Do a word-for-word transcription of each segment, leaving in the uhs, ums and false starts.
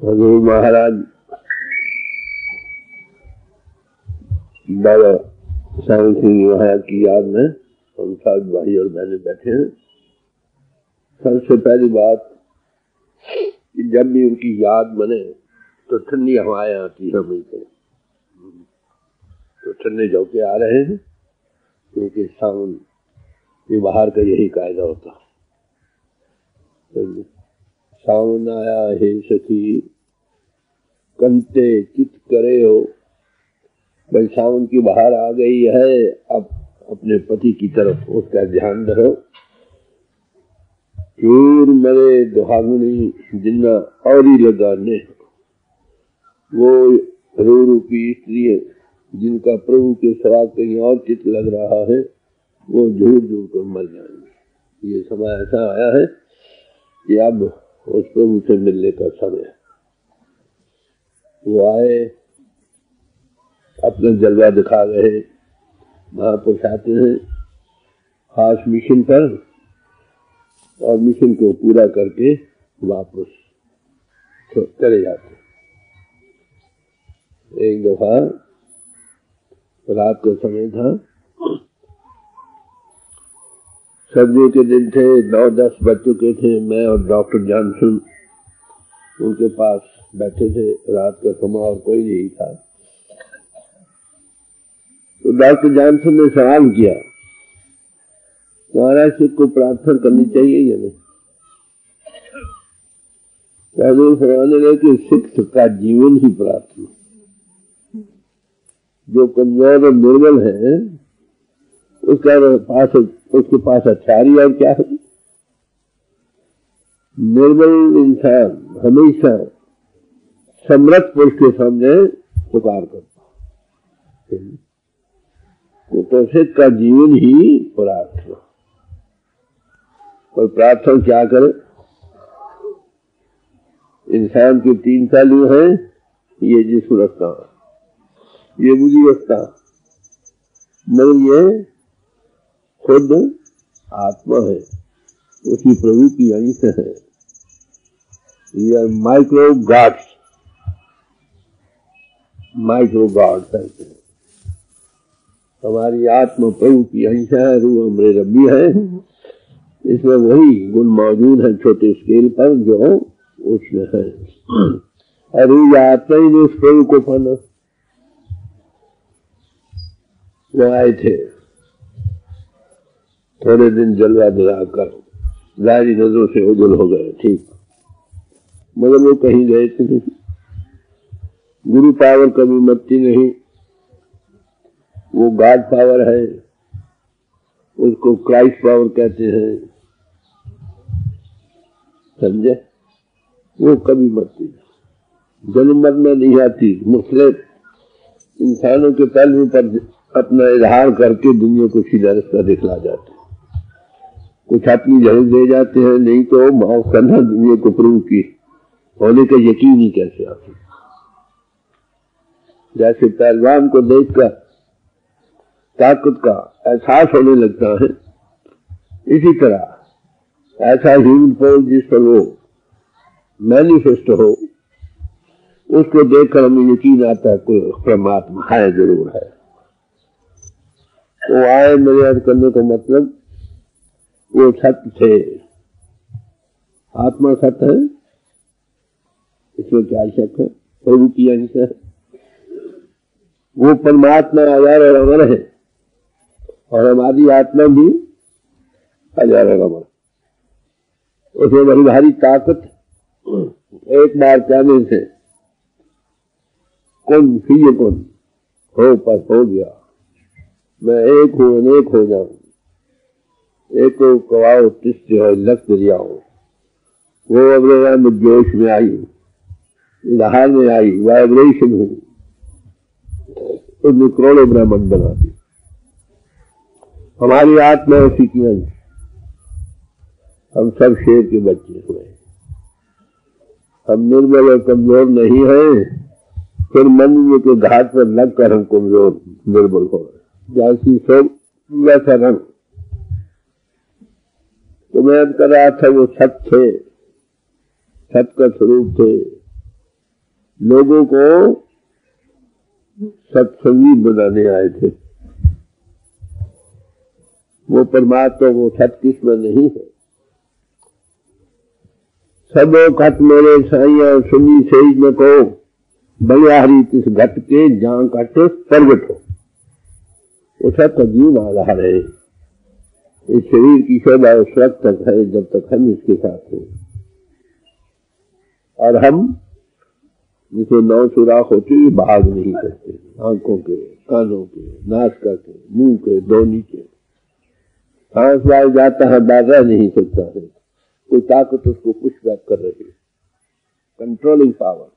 हजूर महाराज बाबा सावन सिंह महाराज की याद में हम सब भाई और बहने बैठे हैं। सबसे पहली बात कि जब भी उनकी याद बने तो ठंडी हवाएं आती है मिलकर, तो ठंडे झोंके आ रहे हैं, क्योंकि सावन के बाहर का यही कायदा होता। सावन आया हे सखी कंते चित करे हो। भाई सावन की बाहर आ गई है, अब अपने पति की तरफ उसका ध्यान रहो। चूर मरे दुहागुनी जिन्ना और ही लगाने, वो रो रूपी स्त्री जिनका प्रभु के सवा कहीं और चित लग रहा है, वो झूठ झूठ कर मर जाएंगे। ये समय ऐसा आया है कि अब उस प्रभु से मिलने का समय है। वो आए, अपना जलवा दिखा गए, महापुरुष आते हैं खास मिशन पर और मिशन को पूरा करके वापस चले जाते। एक दफा रात का समय था, सर्दियों के दिन थे, नौ दस बज चुके थे। मैं और डॉक्टर जॉनसन उनके पास बैठे थे, रात का समय और कोई नहीं था। तो डॉक्टर जॉनसन ने सवाल किया, महाराज से को प्रार्थना करनी चाहिए या नहीं? हजूर फरमाने लगे कि सिख का जीवन ही प्रार्थना। जो कमजोर और निर्बल है उसका पास उसके पास हथियारी और क्या है? निर्बल इंसान हमेशा समर्थ पुरुष के सामने पुकार करता। तो सिख का जीवन ही प्रार्थना। और प्रार्थना क्या करे? इंसान के तीन तालू हैं, ये जिस्म रखता, ये बुद्धि रखता, मगर ये खुद आत्मा है, उसी प्रभु की अंश है। ये माइक्रो गॉड्स, माइक्रो गॉड्स कहते हैं। हमारी आत्मा प्रभु की अंश है, रूह हमरे रब्बी है। इसमें वही गुण मौजूद है छोटे स्केल पर जो उसमें है। अरे आत्मा ही ने उस प्रभु को पाना। वो आए थे, थोड़े दिन जलवा दिलाकर जारी नजरों से उजल हो गए, ठीक, मगर वो कहीं गए थे नहीं। गुरु पावर कभी मरती नहीं, वो गॉड पावर है, उसको क्राइस्ट पावर कहते हैं, समझे? वो कभी मरती नहीं, जन्म मरना नहीं आती। मुख्तलिफ इंसानों के पहलू पर अपना इजहार करके दुनिया को सीधा रास्ता दिखला जाते, कुछ अपनी झलक दे जाते हैं, नहीं तो माफ करना दुनिया को प्रभु की होने का यकीन ही कैसे आती। जैसे पहलवान को देखकर ताकत का एहसास होने लगता है, इसी तरह ऐसा ह्यूमन फोर्स जिस पर वो मैनिफेस्ट हो, उसको देखकर हमें यकीन आता है कोई परमात्मा है, जरूर है। वो आए, मेरे अर्थ करने का मतलब वो सत्य थे, आत्मा सत्य है, इसमें क्या शक है? प्रभु की अंश है, वो परमात्मा आधार और अमर है, और हमारी आत्मा भी हजार अमर। उसमें बड़ी भारी ताकत एक बार कहने से कौन फिर कौन हो पर हो गया। मैं एक हूँ अनेक हो जाऊं, एक को कवाओ तिस्ते हो लख दरियाओ। वो अवरेरा में जोश में आई, लहर में आई, वाइब्रेशन हुई, उसने करोड़ों ब्रह्मांड बना दी। हमारी आत्मा उसी की अंश, हम सब शेर के बच्चे हुए। हम निर्बल और कमजोर नहीं हैं, फिर मंदिर के घाट पर लगकर हम कमजोर निर्बल हो गए। जैसी सब वैसा रंग। तो मैं कर रहा था वो सत्य थे, सत्य का स्वरूप थे, लोगों को सत्संगी बनाने आए थे। वो परमात्मा वो सत किस्म नहीं है। सबो घट मेरे साइया सुनी सही न को, बलिहारी तिस घट के जहां घट प्रगट हो। वो सब का जीवन आधार है। इस शरीर की शोभा उस वक्त तक है जब तक हम इसके साथ हैं, और हम जिसे नौ सुराख होती हुई भाग नहीं सकते। आंखों के, कानों के, नासिका के, मुंह के, दोनी के। सांस बाहर जाता है, बाहर रह नहीं सकता है। कोई ताकत उसको पुश बैक कर रही है, कंट्रोलिंग पावर।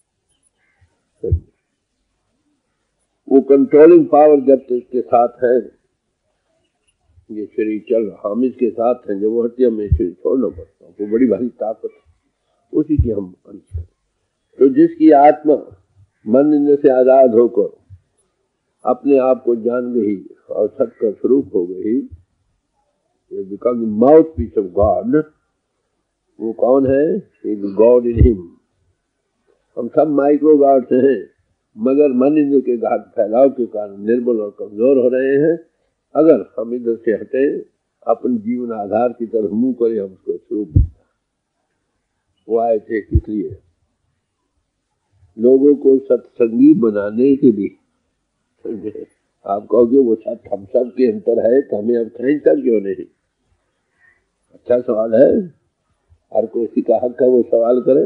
वो कंट्रोलिंग पावर जब तक इसके साथ है, ये शरीर चल रहा, हम इसके साथ हैं, जब वो हटिया में शरीर छोड़ना पड़ता है। वो बड़ी भारी ताकत है, उसी की हम अंश हैं। तो जिसकी आत्मा मन इंद्र से आजाद होकर अपने आप को जान गई और सत का स्वरूप हो गई, become mouthpiece of God. वो कौन है? God in him. हम सब माइक्रो गॉड्स हैं, मगर मन इंद्र के घात फैलाव के कारण निर्बल और कमजोर हो रहे हैं। अगर हम इधर से हटे, अपन जीवन आधार की तरफ मुंह करें, हम उसको स्वरूप मिलता। वो आए थे किस लिए? लोगों को सत्संगी बनाने के लिए। समझे? आप कहोगे वो सत हम सब के अंतर है, तो हमें अब खींचता क्यों नहीं? अच्छा सवाल है, हर कोई का हक है वो सवाल करे।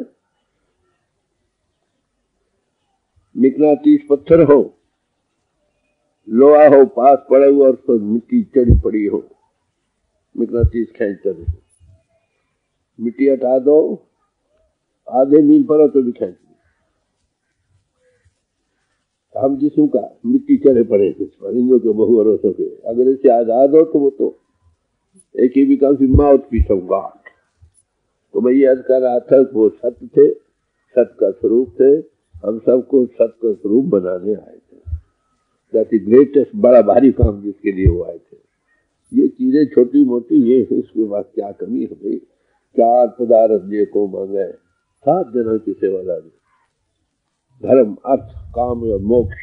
मिकनातीस पत्थर हो, लोहा हो, पास पड़ा हुआ और तो मिट्टी चढ़ी पड़ी हो, मिकनातीस खींचता नहीं। मिट्टी हटा दो, आधे मील पर हो तो भी खींच। हम जिसम का मिट्टी चढ़े पड़े इंद्रों के बहु भरोसों के, अगर इसे आजाद हो तो वो तो एक ही because mouthpiece of God. तो मैं ये अर्ज कर रहा था, वो सत्य थे, सत्य का स्वरूप थे। हम सबको सत्य का स्वरूप बनाने आए थे। दैट इज ग्रेटेस्ट, बड़ा भारी काम जिसके लिए वो आए थे। ये चीजें छोटी मोटी ये इसके बाद क्या कमी हो गई? चार पदार्थ जे को मांगे, सात जनों की सेवा लागे। धर्म, अर्थ, काम और मोक्ष,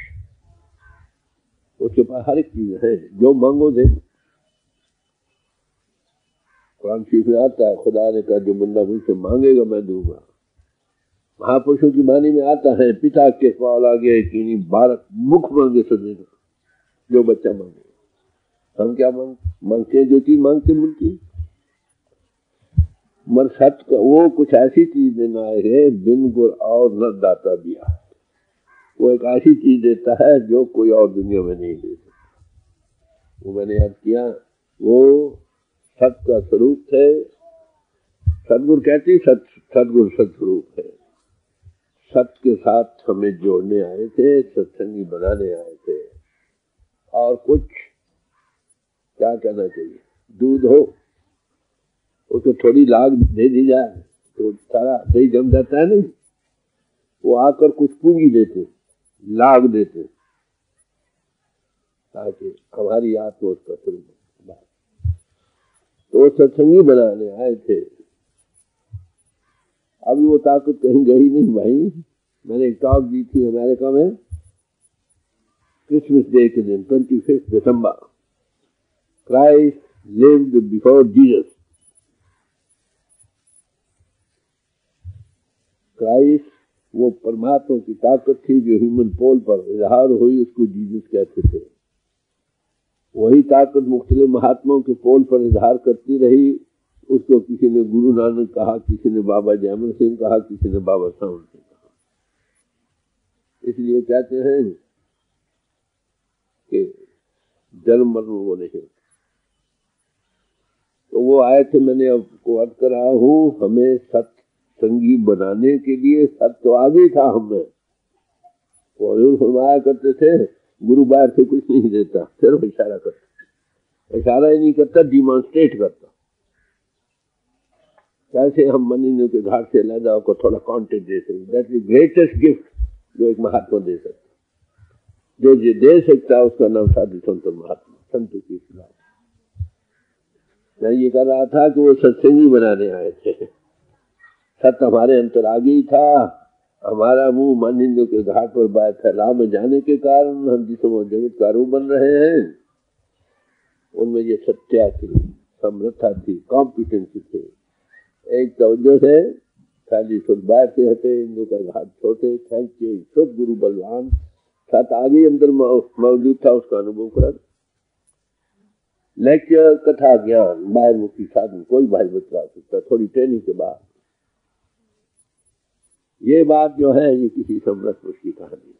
उसके पास हर एक चीज है। जो मांगो दे। कुरान शरीफ में आता है, खुदा ने कहा जो बंदा मुझसे मांगेगा मैं दूंगा। महापुरुषों की वाणी में आता है, पिता के सवाल आ गया कि नहीं, बालक मुख मांगे तो देना, जो बच्चा मांगे। हम क्या मांग मांगते? जो चीज मांगते मिलती। मर सत का वो कुछ ऐसी चीज देना है, बिन गुर और न दाता दिया। वो एक ऐसी चीज देता है जो कोई और दुनिया में नहीं दे सकता। वो मैंने याद किया, वो सत का स्वरूप थे। सतगुरु कहती सत सतगुरु सतस्वरूप है। सत के साथ हमें जोड़ने आए थे, सत्संगी बनाने आए थे। और कुछ क्या कहना चाहिए? दूध हो उसको थोड़ी लाग दे दी जाए तो सारा दही जम जाता है नहीं। वो आकर कुछ पूंजी देते, लाग देते, ताकि हमारी आत्मा उसका स्वरूप। तो सत्संगी बनाने आए थे। अभी वो ताकत कहीं गई नहीं भाई। मैंने एक टॉक दी थी अमेरिका में, क्रिसमस डे के दिन, twenty fifth December. Christ lived before Jesus. Christ वो परमात्मा की ताकत थी जो ह्यूमन पोल पर इजहार हुई, उसको जीसस कहते थे। वही ताकत मुख्तलिफ महात्माओं के पोल पर इजहार करती रही। उसको किसी ने गुरु नानक कहा, किसी ने बाबा जयमल सिंह कहा, किसी ने बाबा सावन सिंह कहा। इसलिए कहते हैं कि जन्म मरण वो नहीं। तो वो आए थे, मैंने आपको अर्ज कर रहा हूँ, हमें सत्संगी बनाने के लिए। सत्य तो आगे था हमें। वो हजूर फरमाया करते थे, गुरु बाहर से कुछ नहीं देता, सिर्फ इशारा करता। इशारा ही नहीं करता, डिमॉन्स्ट्रेट करता। कैसे हम मनीनों के घाट से लैदा को थोड़ा कॉन्टेक्ट दे सकते। दैट इज ग्रेटेस्ट गिफ्ट जो एक महात्मा दे सकता। जो ये दे सकता है उसका नाम साधु संत महात्मा, संत की खिलाफ। मैं ये कर रहा था कि वो सत्संगी बनाने आए थे। सत्य हमारे अंतर आ गई था, हमारा मुंह मानिंदों के घाट पर बात फैला में जाने के कारण हम जिसमें जगतकारू बन रहे हैं, उनमें ये सत्या थी, समृद्धता थी, कॉम्पिटेंसी थी। एक तवज्जो से खाली शुद्ध बाहर से हटे, इंदु का घाट छोटे, थैंक यू शुद्ध गुरु बलवान साथ आगे अंदर मौजूद था, उसका अनुभव कर। लेक्चर, कथा, ज्ञान, बाहर मुक्ति साधन कोई भाई बतला सकता, थोड़ी ट्रेनिंग के बाद। ये बात जो है ये किसी समृद्ध पुरुष की कहानी।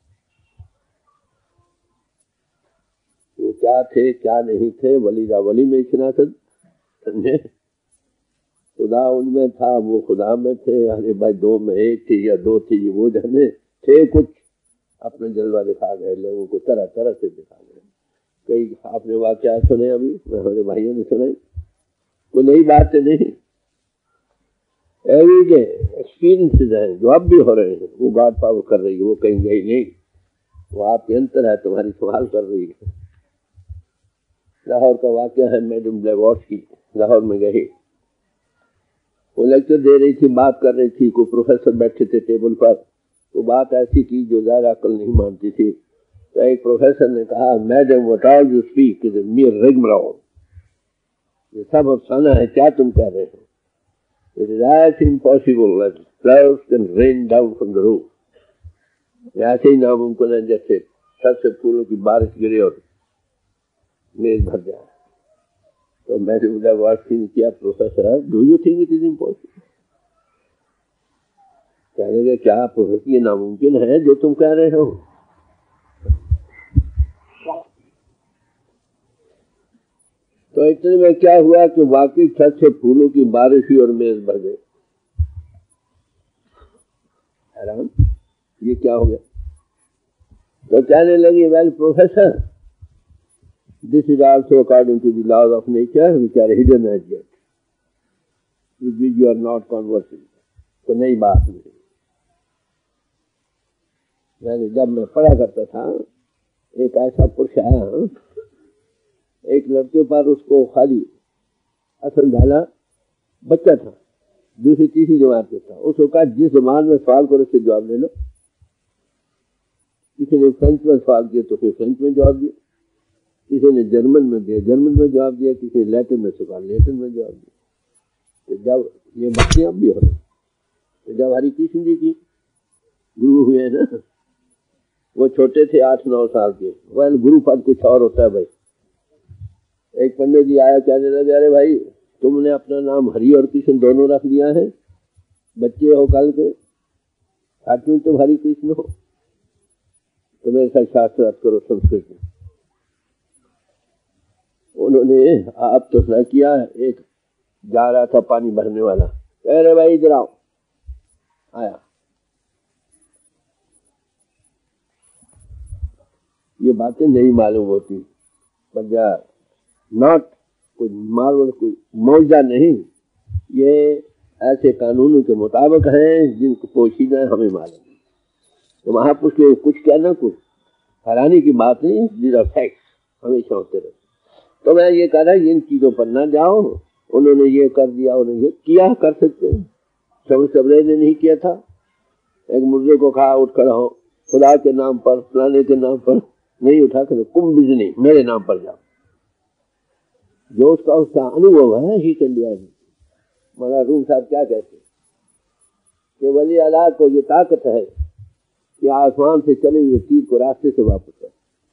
वो क्या थे क्या नहीं थे, वली रा वली में इतना समझे, खुदा उनमें था, वो खुदा में थे। अरे भाई दो में एक थी या दो थी, वो जाने थे कुछ, अपने जलवा दिखा गए, लोगों को तरह तरह से दिखा गए। कई आपने वाकया सुने, अभी हमारे भाइयों ने सुने, कोई नई बात नहीं, एवरीडे एक्सपीरियंसेस हैं जो अब भी हो रहे हैं। वो गॉड पावर कर रही है, वो कहीं गई नहीं, वो आपके अंतर है, तुम्हारी संभाल कर रही है। लाहौर का वाकया है, मैडम ब्लेवॉट्स्की लाहौर में गई, वो लेक्चर दे रही थी, बात कर रही थी, कोई प्रोफेसर बैठे थे टेबल पर, वो बात ऐसी की जो ज़्यादा अकल नहीं मानती थी। तो एक प्रोफेसर ने कहा, madam what all you speak is a mere rigmarole, ये सब अफसाना है, क्या तुम कह रहे हो? It is as impossible as clouds can rain down from the roof. ऐसे ही नामुमकिन है जैसे छत से फूलों की बारिश गिरे और मेज भर जाए। तो मैंने ब्लेवॉट्स्की ने किया, professor do you think it is impossible? कहने लगे, क्या प्रोफेसर ये नामुमकिन है जो तुम कह रहे हो? तो इतने में क्या हुआ कि वाकई छत से फूलों की बारिश हुई और मेज भर गई। हैरान, ये क्या हो गया? तो कहने लगी, well professor, this is also according to the laws of nature which are hidden as yet, with which you are not conversing. तो नई बात नहीं। मैंने जब मैं पढ़ा करता था, एक ऐसा पुरुष आया, एक लड़के पर उसको खाली असल डाला, बच्चा था, दूसरी तीसरी जमात में था। उसको कहा जिस जबान में सवाल करो उससे जवाब ले लो। किसी ने फ्रेंच में सवाल किया तो फिर फ्रेंच में जवाब दिया, किसी ने जर्मन में दिया जर्मन में जवाब दिया, किसी ने लैटिन में सवाल लैटिन में जवाब दिया। तो जब ये बच्चे अब भी हो रहे, तो जब हरि कृष्ण जी की गुरु हुए ना, वो छोटे थे आठ नौ साल के। वह गुरु पद कुछ और होता है भाई। एक पंडित जी आया, कहने लगे, अरे भाई तुमने अपना नाम हरि और कृष्ण दोनों रख दिया है, बच्चे हो कल के, आज में तुम हरि कृष्ण हो, तो मेरे साथ शास्त्र अर्थ करो संस्कृत में। उन्होंने आप तो क्या किया, एक जा रहा था पानी भरने वाला, कह रहे भाई इधर आओ, आया। ये बातें नहीं मालूम होती, पर नॉट कोई मालूम, कोई मौजा नहीं, ये ऐसे कानूनों के मुताबिक हैं जिनको पोशीदा हमें मालूम। तो महापुरुष लोग कुछ कहना, कुछ हैरानी की बात नहीं, दीज आर फैक्ट्स, हमेशा होते रहे। तो मैं ये कह रहा इन चीजों पर ना जाओ, उन्होंने ये कर दिया, उन्होंने ये किया, कर सकते हैं। शब सबरे ने नहीं किया था, एक मुर्गे को कहा उठ खड़ा हो, खुदा के नाम पर, फलाने के नाम पर नहीं उठा कर, कुम बिजनी मेरे नाम पर जाओ। जो उसका उसका अनुभव है ही कर लिया है। मौलाना रूम साहब क्या कहते कि वली अल्लाह को ये ताकत है कि आसमान से चले हुए तीर को रास्ते से वापस कर।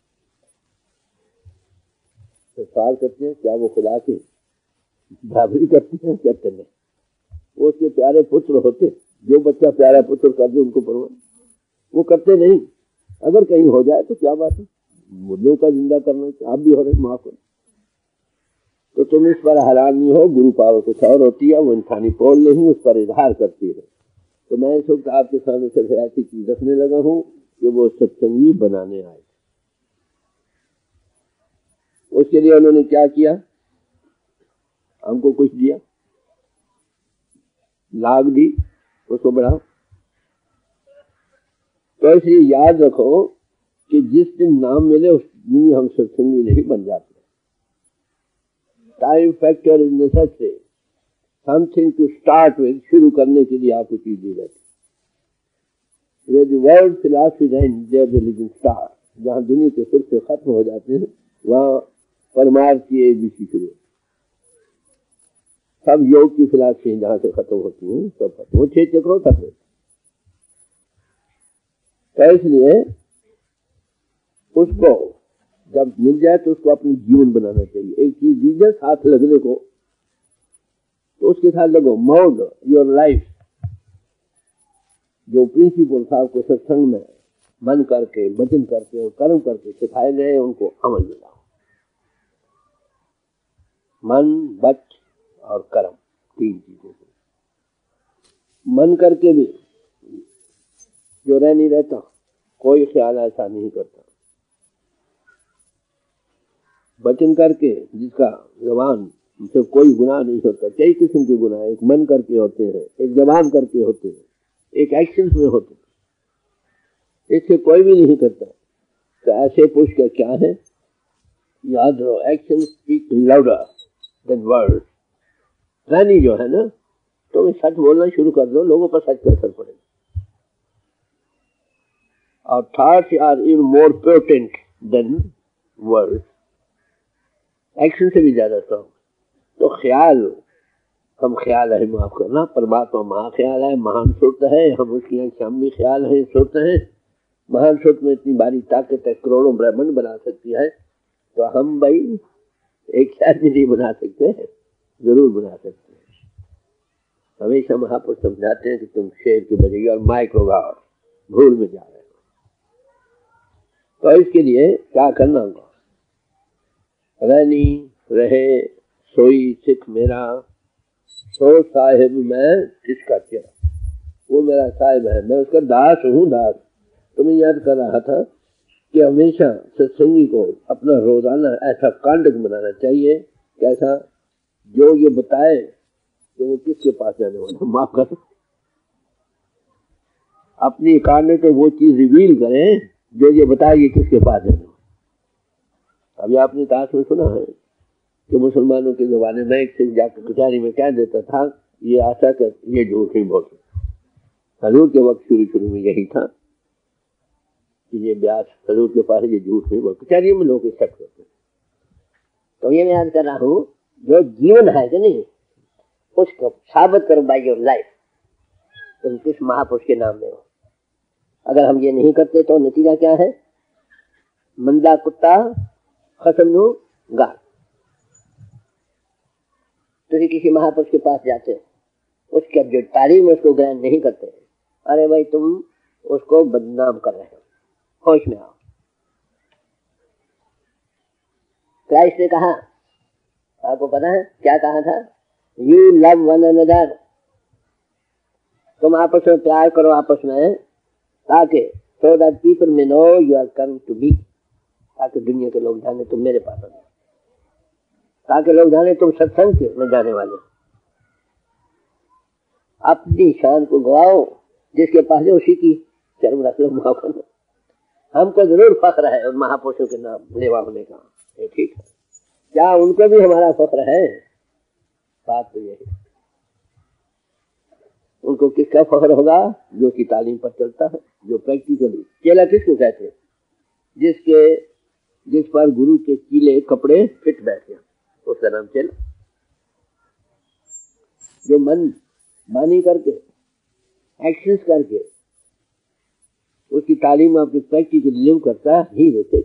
तो सवाल करते हैं, क्या वो खुदा की बराबरी करते हैं? कहते नहीं, वो उसके प्यारे पुत्र होते, जो बच्चा प्यारा पुत्र कर दे उनको परवाह, वो करते नहीं। अगर कहीं हो जाए तो क्या बात है, मुर्दों का जिंदा करना, आप भी हो रहे, माफ करो। तो तुम इस पर हैरान नहीं हो, गुरु पावर कुछ और होती है, वो इंसानी पोल नहीं, उस पर इजहार करती है। तो मैं इस वक्त आपके सामने सिर्फ ऐसी चीज रखने लगा हूँ कि वो सत्संगी बनाने आए। उसके लिए उन्होंने क्या किया, हमको कुछ दिया, लाग दी, उसको बढ़ाओ। तो इसलिए याद रखो कि जिस दिन नाम मिले उस दिन हम सत्संगी नहीं बन जाते। Time factor is necessary, something to start with, शुरू करने के लिए आपको चीज दी जाती। where the world philosophy ends, there religion starts. जहाँ दुनिया के फिर से खत्म हो जाते हैं वहाँ परमार्थ की एबीसी शुरू। सब योग की फिलॉसफी जहाँ से खत्म होती है सब खत्म, वो छह चक्रों तक है। तो इसलिए उसको जब मिल जाए तो उसको अपनी जीवन बनाना चाहिए। एक चीज दीजिए साथ लगने को तो उसके साथ लगो। मोल्ड योर लाइफ, जो प्रिंसिपल था आपको सत्संग में मन करके वचन करके और कर्म करके सिखाए गए उनको अमल में लाओ। मन वचन और कर्म तीन चीजें। मन करके भी जो रह नहीं रहता, कोई ख्याल ऐसा नहीं करता। वचन करके जिसका जबान से कोई गुनाह नहीं होता। कई किस्म के गुनाह एक मन करके होते हैं, एक जबान करके होते हैं, एक एक्शन में होते हैं, इससे कोई भी नहीं करता। तो ऐसे पुरुष का क्या है, याद रहो, action speak louder than words. रानी जो है ना, तो मैं सच बोलना शुरू कर दो, लोगों पर सच का असर पड़ेगा। और thoughts are even more potent than words, action से भी ज्यादा स्ट्रॉन्ग। तो ख्याल, हम ख्याल है, माफ करना, परमात्मा महाख्याल है, महान सुरत है, हम उसकी हम भी ख्याल है, सुरत है। महान सुरत में इतनी भारी ताकत है, करोड़ों ब्रह्मांड बना सकती है। तो हम भाई एक शहर भी नहीं बना सकते, जरूर बना सकते हैं। हमेशा महापुरुष समझाते हैं कि तुम शेर की बजाय और माइक्रो गॉड भूल में जा रहे हो। तो इसके लिए क्या करना होगा, रहनी रहे सोई सिख मेरा, सो साहिब मैं किसका चेहरा। वो मेरा साहिब है, मैं उसका दास हूँ, दास। तो मैं याद कर रहा था कि हमेशा सत्संगी को अपना रोजाना ऐसा कांडक बनाना चाहिए, कैसा, जो ये बताए कि वो किसके पास जाने वाला। माफ कर, अपनी कांडक में वो चीज रिवील करें जो ये बताए ये किसके पास जाने वाला। अभी आपने ताश में सुना है कि मुसलमानों के जमाने में एक सिख जाकर कचहरी में कह देता था, ये आशा कर ये झूठ नहीं बोल सकता। हजूर के वक्त शुरू शुरू में यही था कि ये ब्यास हजूर के पास ये झूठ नहीं बोल, कचहरी में लोग एक्सेप्ट करते। तो ये मैं याद कर रहा हूँ, जो जीवन है कि नहीं, उसको साबित करो बाय योर लाइफ, तुम किस महापुरुष के नाम में हो। अगर हम ये नहीं करते तो नतीजा क्या है, मंदा कुत्ता खसम नु गाल। तुम किसी महापुरुष के पास जाते हो, उसके जो तारीफ में उसको ग्रहण नहीं करते, अरे भाई तुम उसको बदनाम कर रहे हो। होश में आओ। क्राइस्ट ने कहा, आपको पता है क्या कहा था, यू लव वन अनदर, तुम आपस में प्यार करो आपस में, ताकि so that people may know you are coming to me, ताकि दुनिया के लोग जाने तुम मेरे पास आए, ताकि लोग जाने तुम सत्संग के में जाने वाले। अपनी शान को गवाओ, जिसके पास है उसी की शर्म रख लो, माफ करना। हमको जरूर फख्र है उन महापुरुषों के नाम लेवा होने का, ये ठीक है। क्या उनको भी हमारा फख्र है? बात तो यही, उनको किसका फख्र होगा, जो की तालीम पर चलता है, जो प्रैक्टिकली। चेला किसको कहते हैं, जिसके जिस पर गुरु के कीले कपड़े फिट बैठे, उसका नाम चेला। जो मन मानी करके एक्शंस करके उसकी तालीम अपनी प्रैक्टिकली लिव करता है, ही रहते।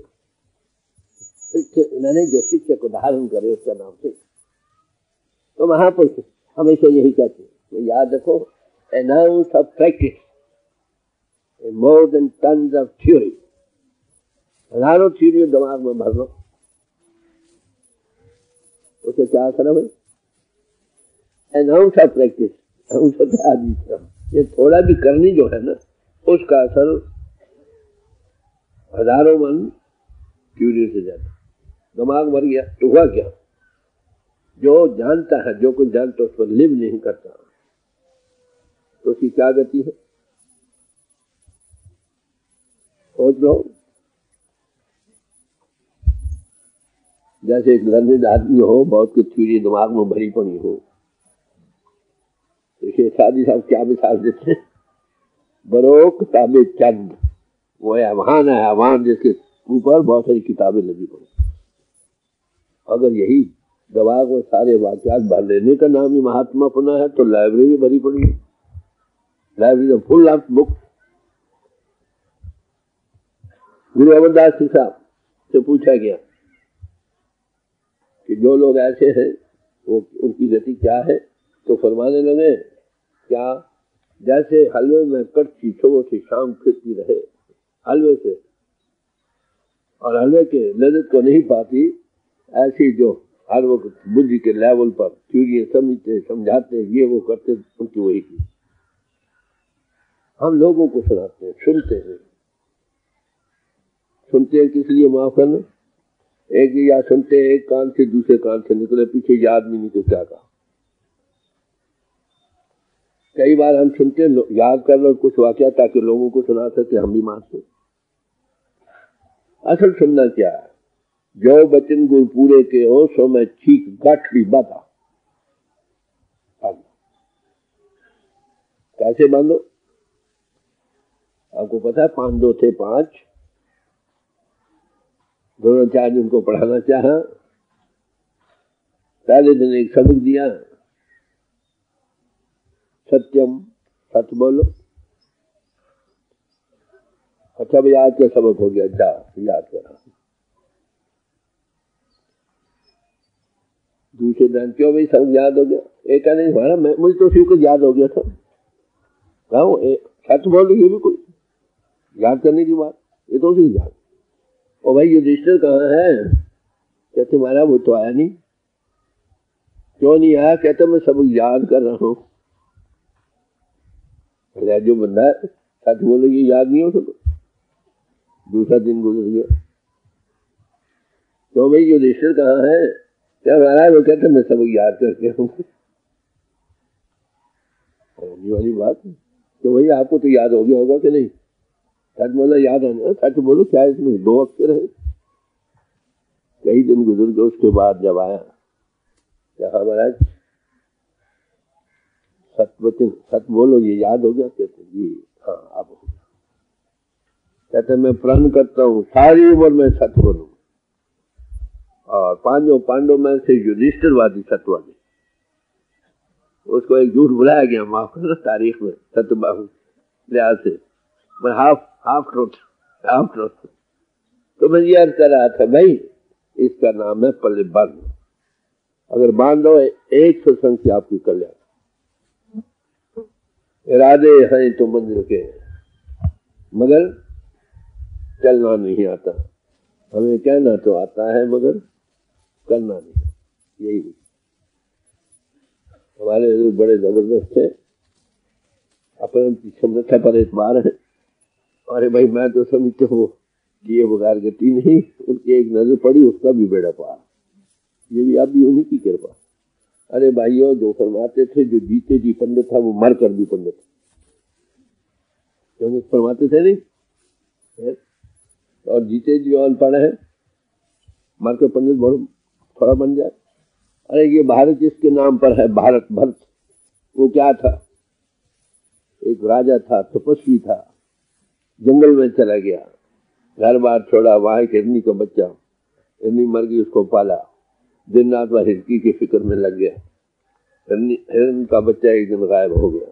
मैंने जो शिक्षक को धारण करे उसका नाम से। तो महापुरुष हमेशा यही कहते हैं, तो याद रखो, an ounce of practice is more than tons of theory। हजारों थ्योरी दिमाग में भर लो, उसे क्या असर है भाई, an ounce of practice, ounce of आदि, ये थोड़ा भी करनी जो है ना, उसका असर हजारों मन थ्योरी से ज्यादा। दिमाग भर गया तो हुआ क्या, जो जानता है, जो कुछ जानता उस पर लिव नहीं करता, तो उसकी क्या गति है, सोच लो। जैसे एक लर्निड आदमी हो, बहुत कुछ थ्योरी दिमाग में भरी पड़ी हो, देखिए शादी साहब क्या मिसाल देते हैं, बरो किताबें चंद, वो आह्वान है, आह्वान जिसके ऊपर बहुत सारी किताबें लगी पड़ी। अगर यही दवा को सारे वाक्यात भर लेने का नाम ही महात्मा पुना है तो लाइब्रेरी भरी पड़ी है, लाइब्रेरी फुल ऑफ बुक्स। गुरु अमरदास जी साहब से पूछा गया कि जो लोग ऐसे हैं वो उनकी गति क्या है, तो फरमाने लगे क्या जैसे हलवे में कड़छी सुबह से शाम फिरती रहे हलवे से और हलवे के लज्जत को नहीं पाती, ऐसी जो हर वक्त बुद्धि के लेवल पर थ्योरी समझते समझाते ये वो करते, उनकी वही की हम लोगों को सुनाते हैं, सुनते हैं। सुनते हैं किस लिए, माफ करना, एक या सुनते हैं एक कान से दूसरे कान से निकले, पीछे याद भी नहीं तो क्या कहा। कई बार हम सुनते याद कर लो कुछ वाकया ताकि लोगों को सुना सके, हम भी मान सके। असल सुनना क्या है, जो बचन गुरु पूरे के हो सो मैं ठीक गाठी बाधा। कैसे बांधो, आपको पता है पांडव थे पांच, दोनों चार जिनको पढ़ाना चाहा, पहले दिन एक सबक दिया, सत्यम सच बोलो। अच्छा भाई आज का सबक हो गया, जाओ याद करा। दूसरे दिन क्यों भाई सब याद हो गया, एक नहीं हमारा मैं मुझे तो शिव को याद हो गया था। सच बोलो ये भी कोई याद करने की बात, ये तो उसी याद। और भाई युधिष्ठिर कहाँ है, कहते हमारा वो तो आया नहीं। क्यों नहीं आया, कहते मैं सब याद कर रहा हूँ। जो बंदा है सच बोलो ये याद नहीं हो सकता। दूसरा दिन गुजर गया, तो भाई युधिष्ठिर कहाँ है, क्या महाराज, वो कहते मैं सब याद करके हूँ। वाली बात तो भाई आपको तो याद हो गया होगा कि नहीं, सच बोलो याद है, सच बोलो क्या इसमें दो अक्षर है। कई दिन गुजर गए, उसके बाद जब आया क्या महाराज सच वचन सच बोलो ये याद हो गया, कहते जी हाँ अब हो गया। कहते मैं प्रण करता हूँ सारी उम्र में सच बोलूं, और पांचों पांडव में से युधिष्ठिरवादी सत्यवादी, उसको एक झूठ बुलाया गया, माफ करना तारीख में सत्यबाहु लिहाज से, मैं half half truth half truth. तो मैं ये अर्ज कर रहा था भाई इसका नाम है पल्ले बांध। अगर बांधो एक सत्संग से आपकी कल्याण, इरादे हैं तो मंदिर के, मगर चलना नहीं आता। हमें कहना तो आता है मगर करना नहीं। यही हमारे बड़े जबरदस्त है, अपने क्षमता पर एतबार है। अरे भाई मैं तो समझते हो कि ये बगैर गति नहीं, उनकी एक नजर पड़ी उसका भी बेड़ा पार। ये भी आप भी उन्हीं की कृपा। अरे भाइयों जो फरमाते थे जो जीते जी पंडित था वो मर कर भी पंडित, क्योंकि फरमाते थे नहीं है? और जीते जी अनपढ़ है, मर कर पंडित थोड़ा बन जाए। अरे ये भारत जिसके नाम पर है, भारत भरत, वो क्या था, एक राजा था, तपस्वी था, जंगल में चला गया, घर बार छोड़ा, वहां एक हिरनी का बच्चा, हिरनी मर गई, उसको पाला, दिन रात वह हिरकी की फिक्र में लग गया। हिरन का बच्चा एक दिन गायब हो गया,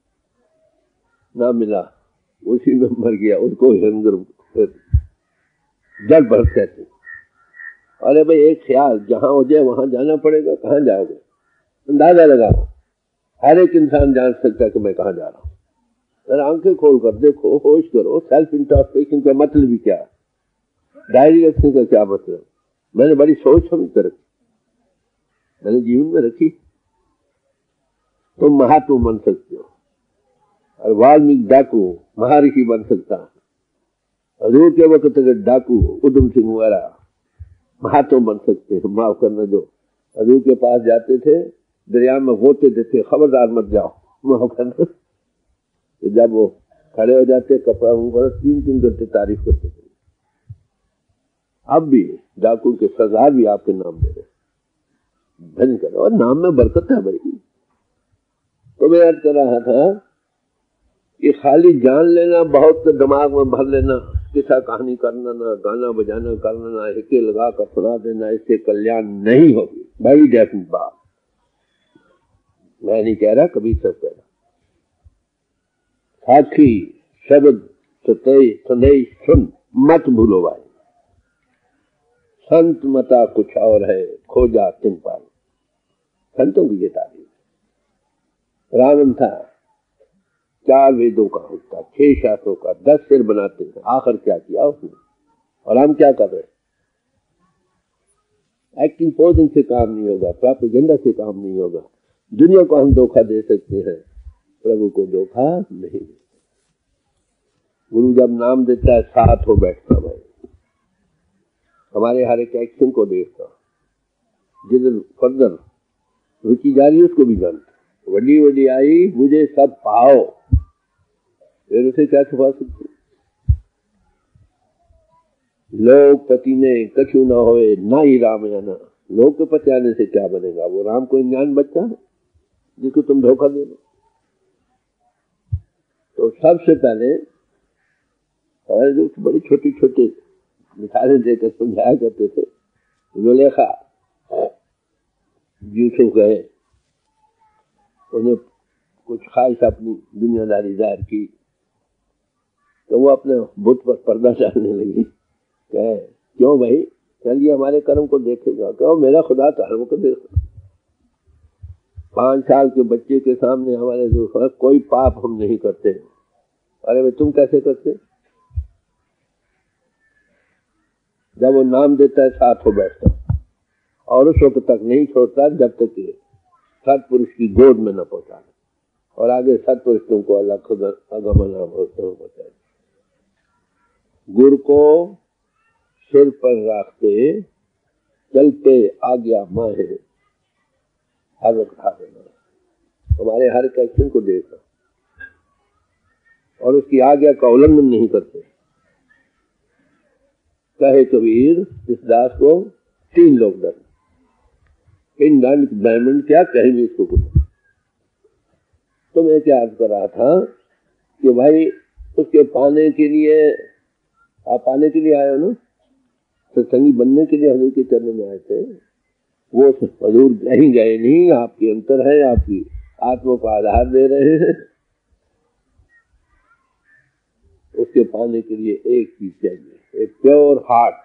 ना मिला, उसी में मर गया। उसको हिरन जड़ भरत कहते। अरे भाई एक ख्याल, जहां हो जाए वहां जाना पड़ेगा, कहां जाओगे, अंदाजा लगाओ। हर एक इंसान जान सकता है कि मैं कहां जा रहा हूं। अरे आंखें खोल कर देखो, होश करो, सेल्फ इंट्रोस्पेक्शन का मतलब भी क्या है, डायरी रखने का क्या मतलब। मैंने बड़ी सोच समझ कर रखी, मैंने जीवन में रखी। तुम महात्मा बन सकते हो, और वाल्मीकि डाकू महर्षि बन सकता है। हजूर के वक्त अगर डाकू उधम सिंह वगैरह महात्मा बन सकते हैं। माफ करना, जो हजूर के पास जाते थे दरिया में होते देते, खबरदार मत जाओ, माफ करना। तो जब वो खड़े हो जाते कपड़ा ऊपर, तीन तीन घंटे तारीफ करते थे। अब भी डाकू के सरदार भी आपके नाम दे रहे, धन करो, और नाम में बरकत है भाई। तो मैं याद कर रहा था ये खाली जान लेना, बहुत दिमाग में भर लेना, किस्सा कहानी करना ना, गाना बजाना करना ना, हिके लगा कर सुना देना, इससे कल्याण नहीं होगी। बड़ी डेफिनेट बात, मैं नहीं कह रहा, कभी सब कह रहा। साखी शब्द सतई संदेश सुन, मत भूलो भाई, संत मता कुछ और है, खोजा तिन पाए। संतों की ये तारीफ। रावण था, चार वेदों का होता, छह शास्त्रों का, दस सिर बनाते हैं, आखिर क्या किया उसने? और हम क्या कर रहे? एक्टिंग पोजिंग से काम नहीं होगा, प्रोपेगेंडा से काम नहीं होगा। दुनिया को हम धोखा दे सकते हैं, प्रभु को धोखा नहीं। गुरु जब नाम देता है, साथ हो बैठता भाई, हमारे हर एक एक्शन को देखता, जिधर फर्दर रुचि जा रही है उसको भी जानता। वड्डी वड्डी आई, मुझे सब पाओ, फिर उसे क्या छुपा सकते? लोक पति ने कछु न होए, ना ही राम आना। लोक के पति आने से क्या बनेगा? वो राम को ज्ञान बच्चा है जिसको तुम धोखा दे दो। तो सबसे पहले जो बड़ी छोटी छोटी मिसालें देकर समझाया करते थे। जुलेखा यूसुफ गए, उन्हें कुछ ख्वाहिश अपनी दुनियादारी जाहिर की, तो वो अपने बुत पर पर्दा डालने लगी। कहे क्यों भाई, चलिए हमारे कर्म को देखेगा। कहो मेरा खुदा तो हर वक्त देखता। पांच साल के बच्चे के सामने हमारे जो कोई पाप हम नहीं करते। अरे भाई तुम कैसे करते? जब वो नाम देता है, साथ हो बैठता, और उस वक्त तक नहीं छोड़ता जब तक कि सत्पुरुष की गोद में न पहुंचा। और आगे सत्पुरुष तुमको अल्लाह खुद अगमना पहुंचाए। गुरु को सिर पर रखते, चलते आज्ञा माहे, हर वक्त हाथ देना, हमारे हर एक्शन को देखना और उसकी आज्ञा का उल्लंघन नहीं करते। कहे कबीर इस दास को तीन लोग डर, इन डायमंड क्या कहेंगे इसको कुछ। तो मैं क्या अर्ज कर रहा था कि भाई उसके पाने के लिए, आप पाने के लिए आए हो ना, सत्संगी बनने के लिए हजूर के चरणों में आए थे। वो हजूर कहीं गए नहीं, आपके अंतर है, आपकी आत्मा को आधार दे रहे हैं। उसके पाने के लिए एक चीज चाहिए, एक प्योर हार्ट,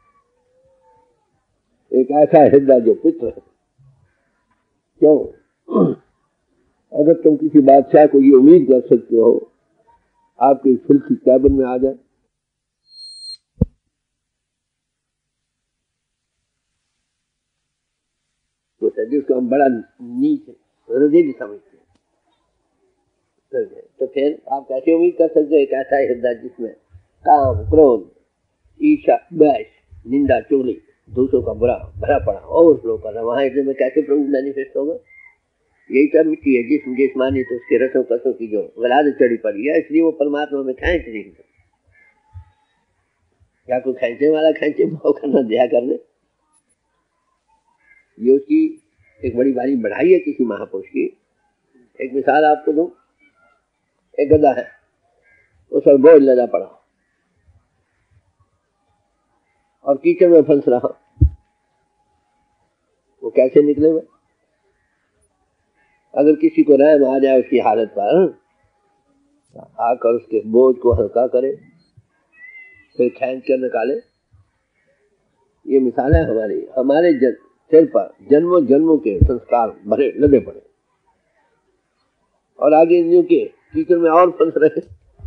एक ऐसा हृदय जो पित्र है। क्यों? अगर तुम किसी बादशाह को ये उम्मीद कर सकते हो आपके फिल्थी कैबिन में आ जाए, तो जिसको हम बड़ा नीच रजील समझते हैं, तो फिर आप कैसे उम्मीद कर सकते हो एक ऐसा हृदय जिसमें काम, क्रोध, ईर्ष्या, द्वेष, निंदा, चुगली, दूसरों का बुरा भरा पड़ा और फ्लो कर रहा, वहां हृदय में कैसे प्रभु मैनिफेस्ट होगा? यही सब मिट्टी है, जिसम जिस्मानी तो उसके रसों कसों की जो वलाद चढ़ी पड़ी है, इसलिए वो परमात्मा में खेच नहीं है। क्या कोई खेचे वाला खेचे भाव करना दया करने, ये उसकी एक बड़ी भारी बढ़ाई है किसी महापुरुष की। एक मिसाल आपको दूं, एक गधा है, उस पर बोझ लदा पड़ा और कीचड़ में फंस रहा, वो कैसे निकले हुए? अगर किसी को रहम आ जाए उसकी हालत पर, आकर उसके बोझ को हल्का करे, फिर खींच कर निकाले। ये मिसाल है हमारी, हमारे जन, सिर पर जन्मों जन्मों के संस्कार भरे लदे पड़े और आगे इन्हीं के कीचड़ में और फंस रहे।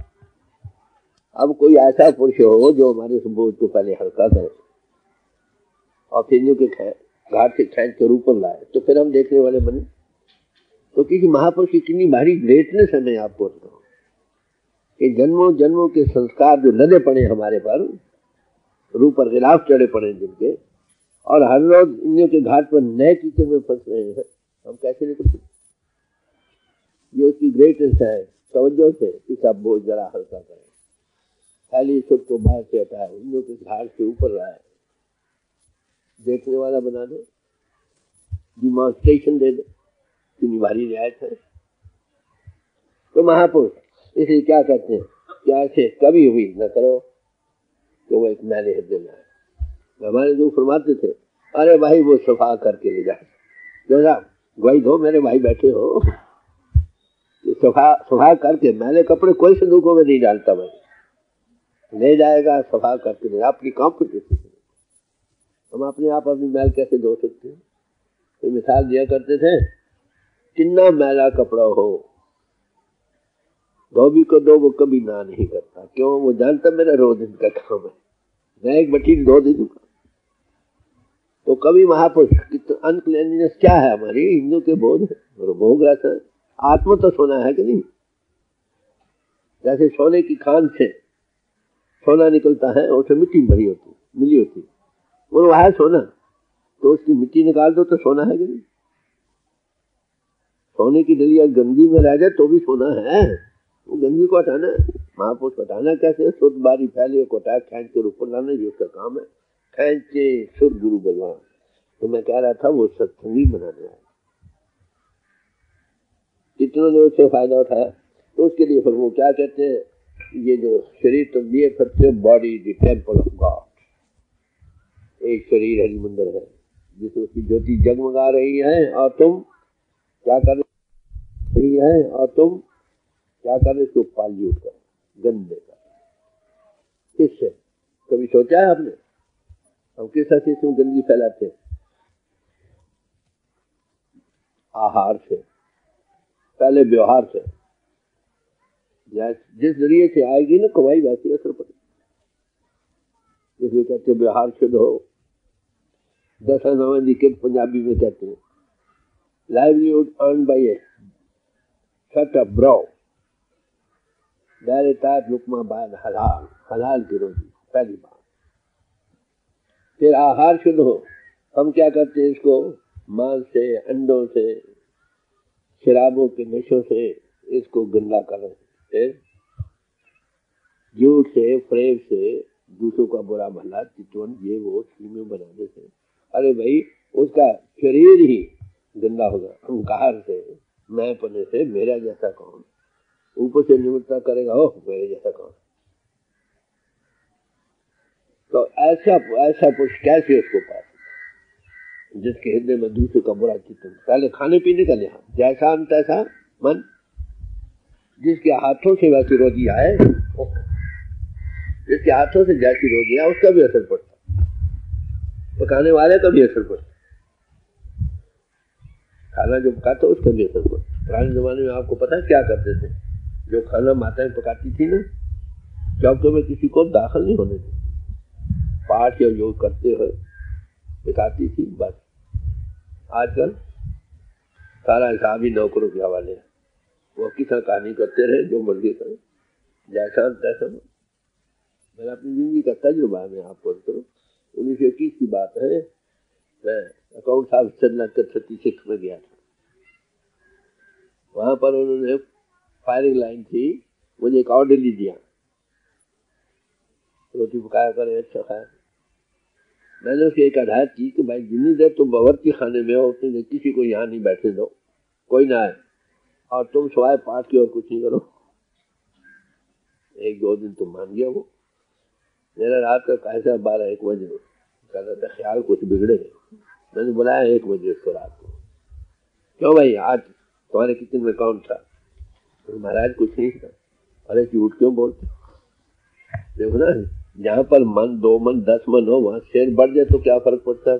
अब कोई ऐसा पुरुष हो जो हमारे बोझ को पहले हल्का करे और फिर इन्हीं के घाट से खींच कर ऊपर लाए, तो फिर हम देखने वाले बने। तो किसी महापुरुष की कितनी भारी ग्रेटनेस है। मैं आपको बताऊं कि जन्मों जन्मों के संस्कार जो लदे पड़े हमारे पर, रूप पर गिलाफ चढ़े पड़े जिनके, और हर रोज इन के घाट पर नए कीचड़ में फंस रहे हैं, हम कैसे निकल सकते? ये उसकी ग्रेटनेस है। तवज्जो से इसका बोझ जरा हल्का करें, खाली सुख को बाहर से हटाए, इन के घाट से ऊपर लाए, देखने वाला बना दे, डिमॉन्स्ट्रेशन दे दे, कितनी भारी रियायत है। तो महापुरुष इसलिए क्या कहते हैं कि ऐसे कभी उम्मीद न करो कि वो एक मैले हृदय में आए। हमारे लोग फरमाते थे, अरे भाई वो सफा करके ले जाए, जो साहब गवाही दो, मेरे भाई बैठे हो, सफा सफा करके, मैले कपड़े कोई संदूकों में नहीं डालता भाई, ले जाएगा सफा करके ले, अपनी कॉम्पिटिशन। हम अपने आप अपनी मैल कैसे धो सकते हैं? तो मिसाल दिया करते थे, कितना मैला कपड़ा हो, धोबी को दो, वो कभी ना नहीं करता। क्यों? वो जानता मेरा रोज दिन का काम है, मैं एक बटीन धो दे दूंगा। तो कभी महापुरुष अनक्लीननेस क्या है हमारी हिंदू के बोध है, भोग रहता है। आत्मा तो सोना है कि नहीं? जैसे सोने की खान से सोना निकलता है, उससे मिट्टी भरी होती मिली होती, वो वह सोना, तो उसकी मिट्टी निकाल दो तो सोना है कि नहीं? सोने की डलिया गंदी में रह जाए तो भी सोना है, वो गंदी को हटाना है। महापुरुष को हटाना कैसे? शुद्ध बारी फैले को हटा खींच कर ऊपर लाना, जो उसका काम है, खींचे शुद्ध गुरु भगवान। तो मैं कह रहा था वो सत्संगी बनाने आए, कितनों ने उससे फायदा उठाया। तो उसके लिए फिर वो क्या कहते हैं, ये जो शरीर तुम लिए फिरते हो, body the temple of God, एक शरीर हरि मंदिर है जिसमें उसकी ज्योति जगमगा रही है, और तुम क्या कर रही है, और तुम क्या कर रहे, इसको पाल्यूट कर, गंदे कर। किससे? कभी सोचा है आपने? हम किस हंसी से गंदगी फैलाते हैं? आहार से, पहले व्यवहार से, जिस जरिए से आएगी ना कमाई, वैसी असर पड़ेगी। इसलिए कहते व्यवहार शुद्ध हो। दशा नवंदी के पंजाबी में कहते हैं, livelihood earn by a shut up bro, दायरे ताज लुकमा बाद हलाल, हलाल की रोटी, पहली बात। फिर आहार शुद्ध हो। हम क्या करते हैं, इसको मांस से, अंडों से, शराबों के नशों से इसको गंदा कर रहे हैं, झूठ से, फ्रेब से, दूसरों का बुरा भला, चितवन, ये वो स्कीमें बनाने से। अरे भाई, उसका शरीर ही गंदा होगा। अहंकार से, मैं पने से, मेरा जैसा कौन, ऊपर से निमित्ता करेगा, हो मेरे जैसा कौन। तो ऐसा ऐसा पुरुष कैसे उसको पास, जिसके हृदय में दूसरे का बुरा चिंतन, पहले खाने पीने का लिहाज, जैसा अन्न तैसा मन, जिसके हाथों से वैसी रोजी आए, जिसके हाथों से जैसी रोजी आए उसका भी असर पड़ता, पकाने वाले का भी असर पड़ता, खाना जो पकाता उसका भी असर पड़ता। पुराने जमाने में आपको पता है क्या करते थे, जो खाना माताएं पकाती थी ना, चौके में किसी को दाखिल नहीं होने थे, पाठ या योग करते हुए पकाती थी बस। आजकल सारा हिसाब ही नौकरों के हवाले है, वो किसा कहानी करते रहे, जो मर्जी करें, जैसा तैसा। मेरा अपनी जिंदगी का तजुर्बा मैं आपको करूँ। उन्नीस सौ इक्कीस की बात है, मैं अकाउंट ऑफिसर लगकर थर्टी सिक्स में गया था। वहां पर उन्होंने फायरिंग लाइन थी, मुझे एक ऑर्डर ली दिया, रोटी पकाया करे, अच्छा खाया। मैंने उसकी एक हदायत की कि भाई जितनी देर तुम बावर्ची खाने में हो उतनी देर किसी को यहाँ नहीं बैठने दो, कोई ना आए, और तुम सवाए पाठ की और कुछ नहीं करो। एक दो दिन तुम मान गया। वो मेरा रात का कैसा बारह एक बजे कहता था, ख्याल कुछ बिगड़े। मैंने बुलाया एक बजे उसको रात को, क्यों भाई आज तुम्हारे किचन में कौन था? तो महाराज कुछ नहीं था। अरे झूठ क्यों बोलते? देखो ना, जहाँ पर मन दो मन दस मन हो, वहां शेर बढ़ जाए तो क्या फर्क पड़ता है?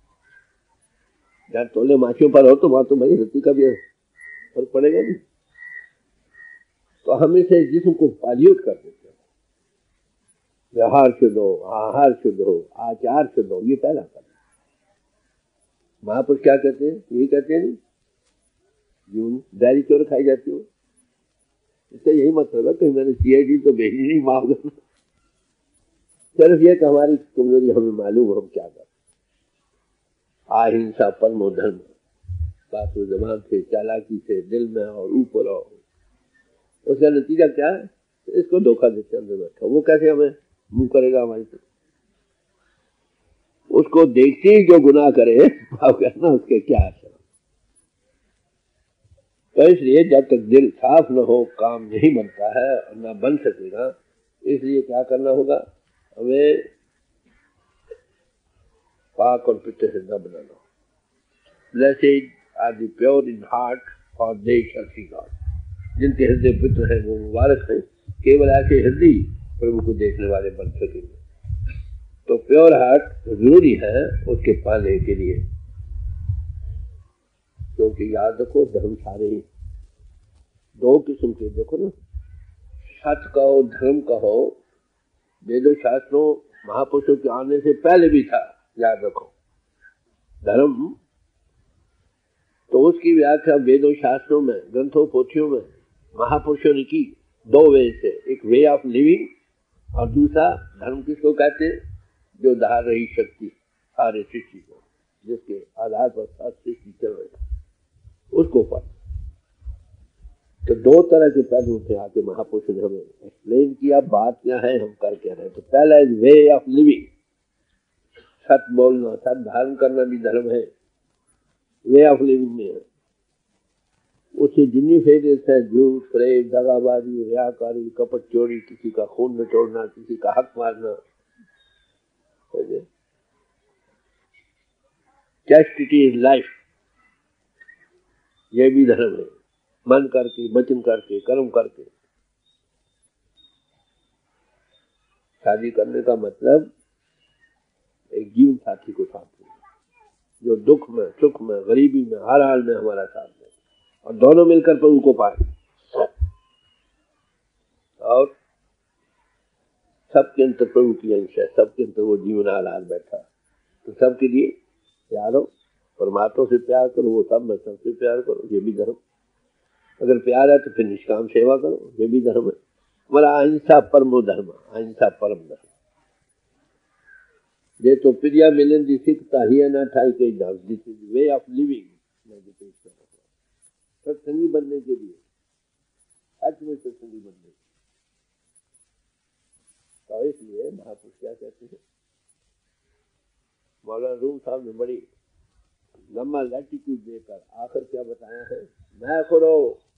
जहाँ तोले माचियों पर हो तो वहां तो भाई रत्ती का भी फर्क पड़ेगा नहीं। तो हम इसे जिस्म को पाल्यूट कर देते हैं। व्यवहार शुद्ध हो, आहार शुद्ध हो, आचार शुद्ध हो, ये पहला कर। महापुरुष क्या कहते हैं? यही कहते हैं नहीं, डायरी चोर खाई जाती हो, इसका यही मतलब है कि मैंने सीआईडी तो भेजी नहीं माफ करना। सिर्फ ये कि हमारी कमजोरी हमें मालूम, हम क्या करते। अहिंसा परमो धर्म, बातों जबान से, चालाकी से, दिल में और ऊपर हो, उसका नतीजा क्या है? इसको धोखा देते अंदर बैठा, वो कैसे हमें मुंह करेगा हमारी तरफ? उसको देखते ही जो गुनाह करे, भाव करना उसके क्या असर। तो इसलिए जब तक दिल साफ न हो काम नहीं बनता है और न बन सकेगा। इसलिए क्या करना होगा, हमें पाक और पवित्र हृदय बनाना। Blessed are the pure in heart, for they shall see God. जिनके हृदय पवित्र हैं वो मुबारक हैं, केवल ऐसे हृदय प्रभु को देखने वाले बन सकेंगे। तो प्योर हार्ट जरूरी है उसके पाने के लिए, क्योंकि याद रखो धर्म सारे ही दो किस्म के, देखो ना, सत्य कहो धर्म कहो, वेदों शास्त्रों महापुरुषों के आने से पहले भी था। याद रखो धर्म तो उसकी व्याख्या वेदों शास्त्रों में, ग्रंथों पोथियों में महापुरुषों ने की दो वे से, एक वे ऑफ लिविंग और दूसरा धर्म किसको कहते हैं, जो धार रही शक्ति सारे सृष्टि को, जिसके आधार पर सारी सृष्टि चल रही है, उसको पर। तो दो तरह के पहलू थे आके महापुरुषों ने हमें एक्सप्लेन किया, बात क्या है हम कर क्या रहे। तो पहला है वे ऑफ लिविंग, सत्य बोलना, सत्य धारण करना भी धर्म है, वे ऑफ लिविंग में है। उससे जितनी फेरियत है, झूठ, फरेब, दगाबाजी, रियाकारी, कपट, चोरी, किसी का खून न तोड़ना, किसी का हक मारना, चैस्टिटी इज लाइफ, ये भी धर्म है। मन करके, वचन करके, कर्म करके। शादी करने का मतलब एक जीवन साथी को साथ में, जो दुख में, सुख में, गरीबी में, हर हाल में हमारा साथ दे और दोनों मिलकर प्रभु को पाए। और सबके अंतर प्रभु की अंश है, सबके अंतर वो जीवन हालात बैठा। तो सबके लिए प्यार हो, परमात्मा से प्यार करो, वो सब में सबसे प्यार करो, ये भी धर्म। अगर प्यार है तो फिर निष्काम सेवा करो, ये भी धर्म है। हमारा अहिंसा परमो धर्म, अहिंसा परम धर्म। ये तो प्रिया मिलन दी सिखता ही ना ठाई के नाम, this is way of living. सत्संगी बनने के लिए, सच में सत्संगी बनने के लिए। तो इसलिए महापुरुष क्या कहते हैं, मौलाना रूम साहब ने बड़ी लंबा लैटिट्यूड देकर आखिर क्या बताया है, मैं करो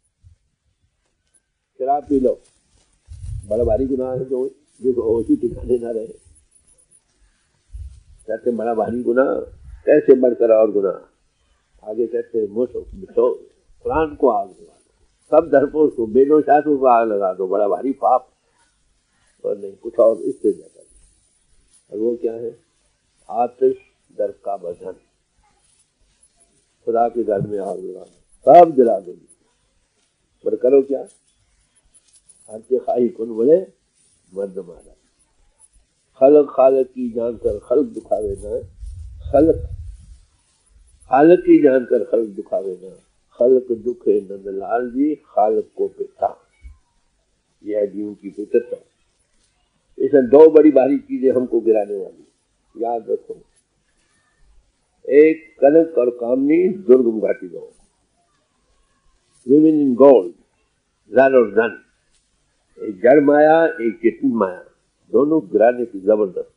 शराब पी लो, बड़ा भारी गुनाह है जो जिसको होश ही ठिकाने ना रहे। कहते बड़ा भारी गुनाह, कैसे बढ़कर और गुनाह। आगे कहते मुझो प्राण को आग लगा दो, सब धर्मों को, वेदों शास्त्रों को आग लगा दो, बड़ा भारी पाप। और नहीं कुछ और इससे ज्यादा। और वो क्या है, आतिश दर का बंधन, खुदा के घर में आग लगा दो, सब जला दो। पर करो क्या, हर के खाई कौन बोले मर्द मारा। खलक खालक की जानकर खल्क दुखावे ना, खलक खालक की जानकर खल्क दुखावे ना, खल्क दुखे नंदलाल जी, खालक को पिता। यह जीवन की पितरता। इसमें दो बड़ी भारी चीजें हमको गिराने वाली, याद रखो। एक कनक और कामनी दुर्गम घाटी दो, विमेन इन गोल्ड, जर और धन। एक जड़ माया, एक चेतन माया, दोनों गिराने की जबरदस्त।